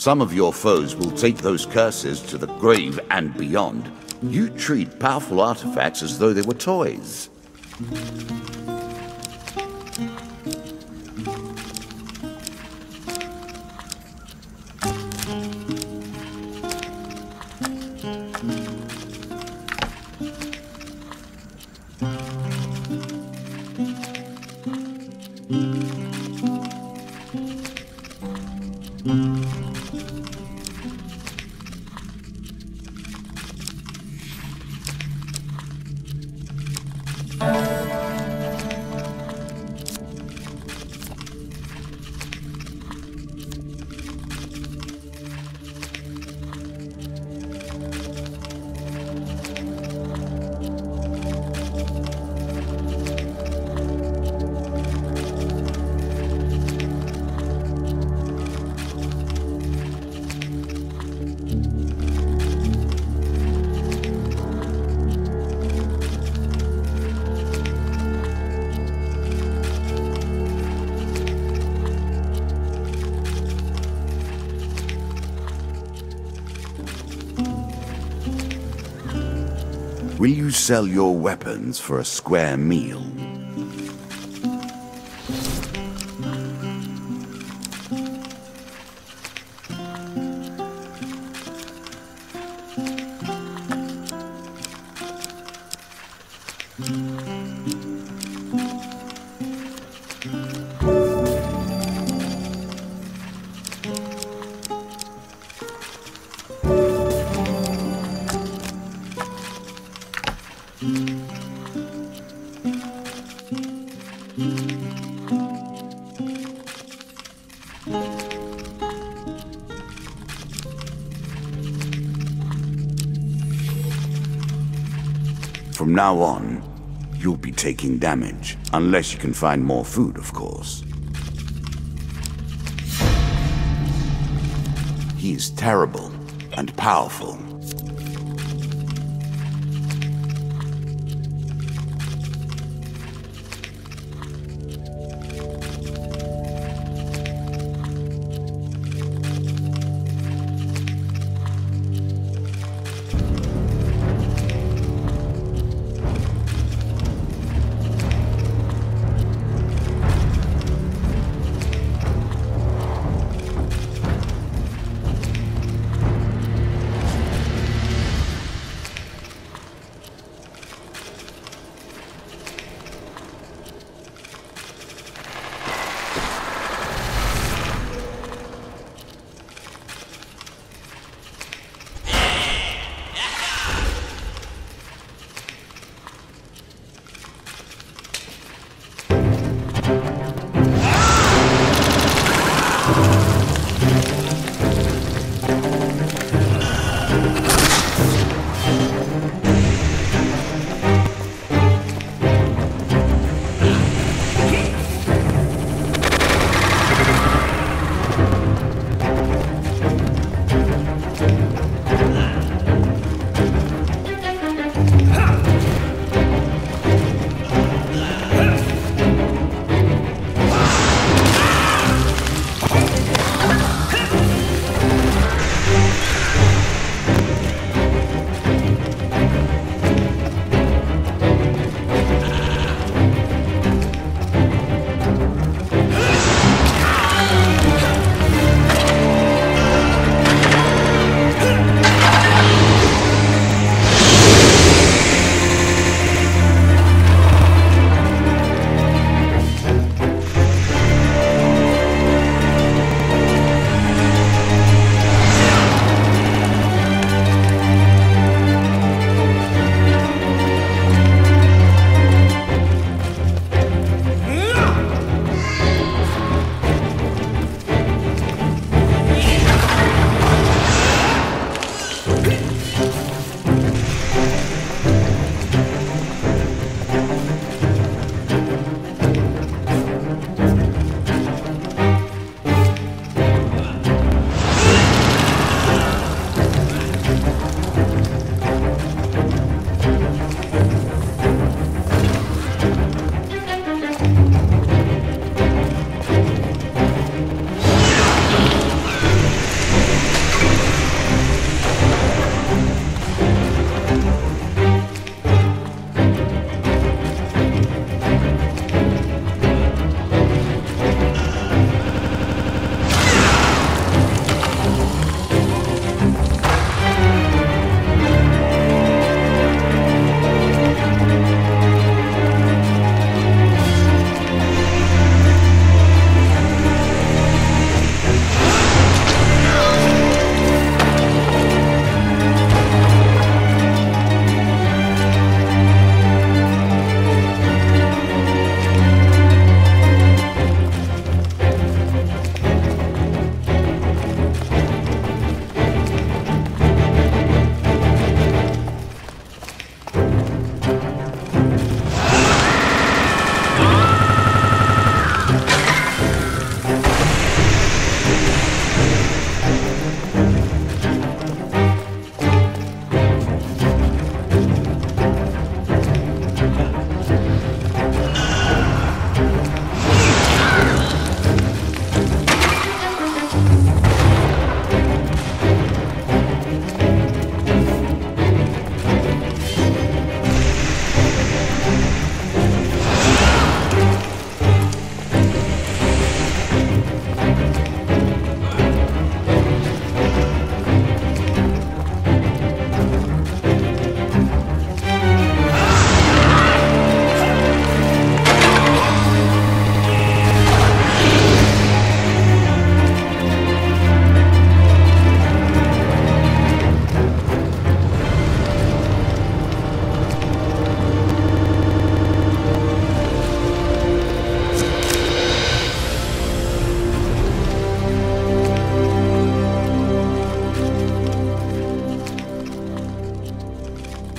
Some of your foes will take those curses to the grave and beyond. You treat powerful artifacts as though they were toys. Will you sell your weapons for a square meal? From now on, you'll be taking damage, unless you can find more food, of course. He is terrible and powerful.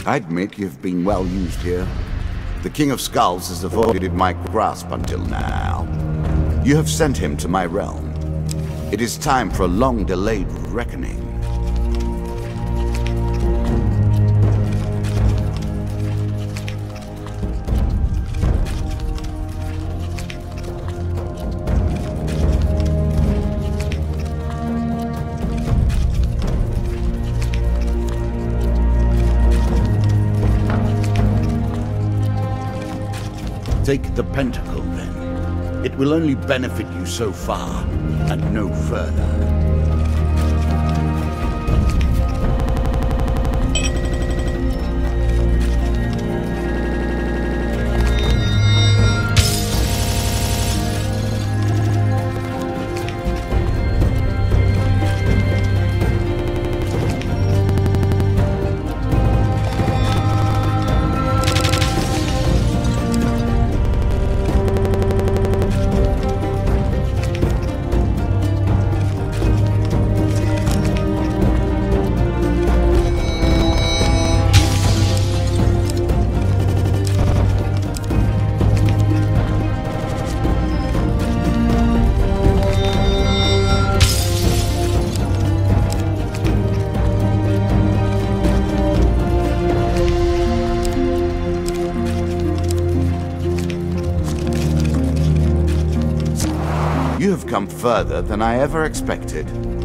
I admit you've been well used here. The King of Skulls has avoided my grasp until now. You have sent him to my realm. It is time for a long-delayed reckoning. Take the pentacle, then. It will only benefit you so far, and no further. You have come further than I ever expected.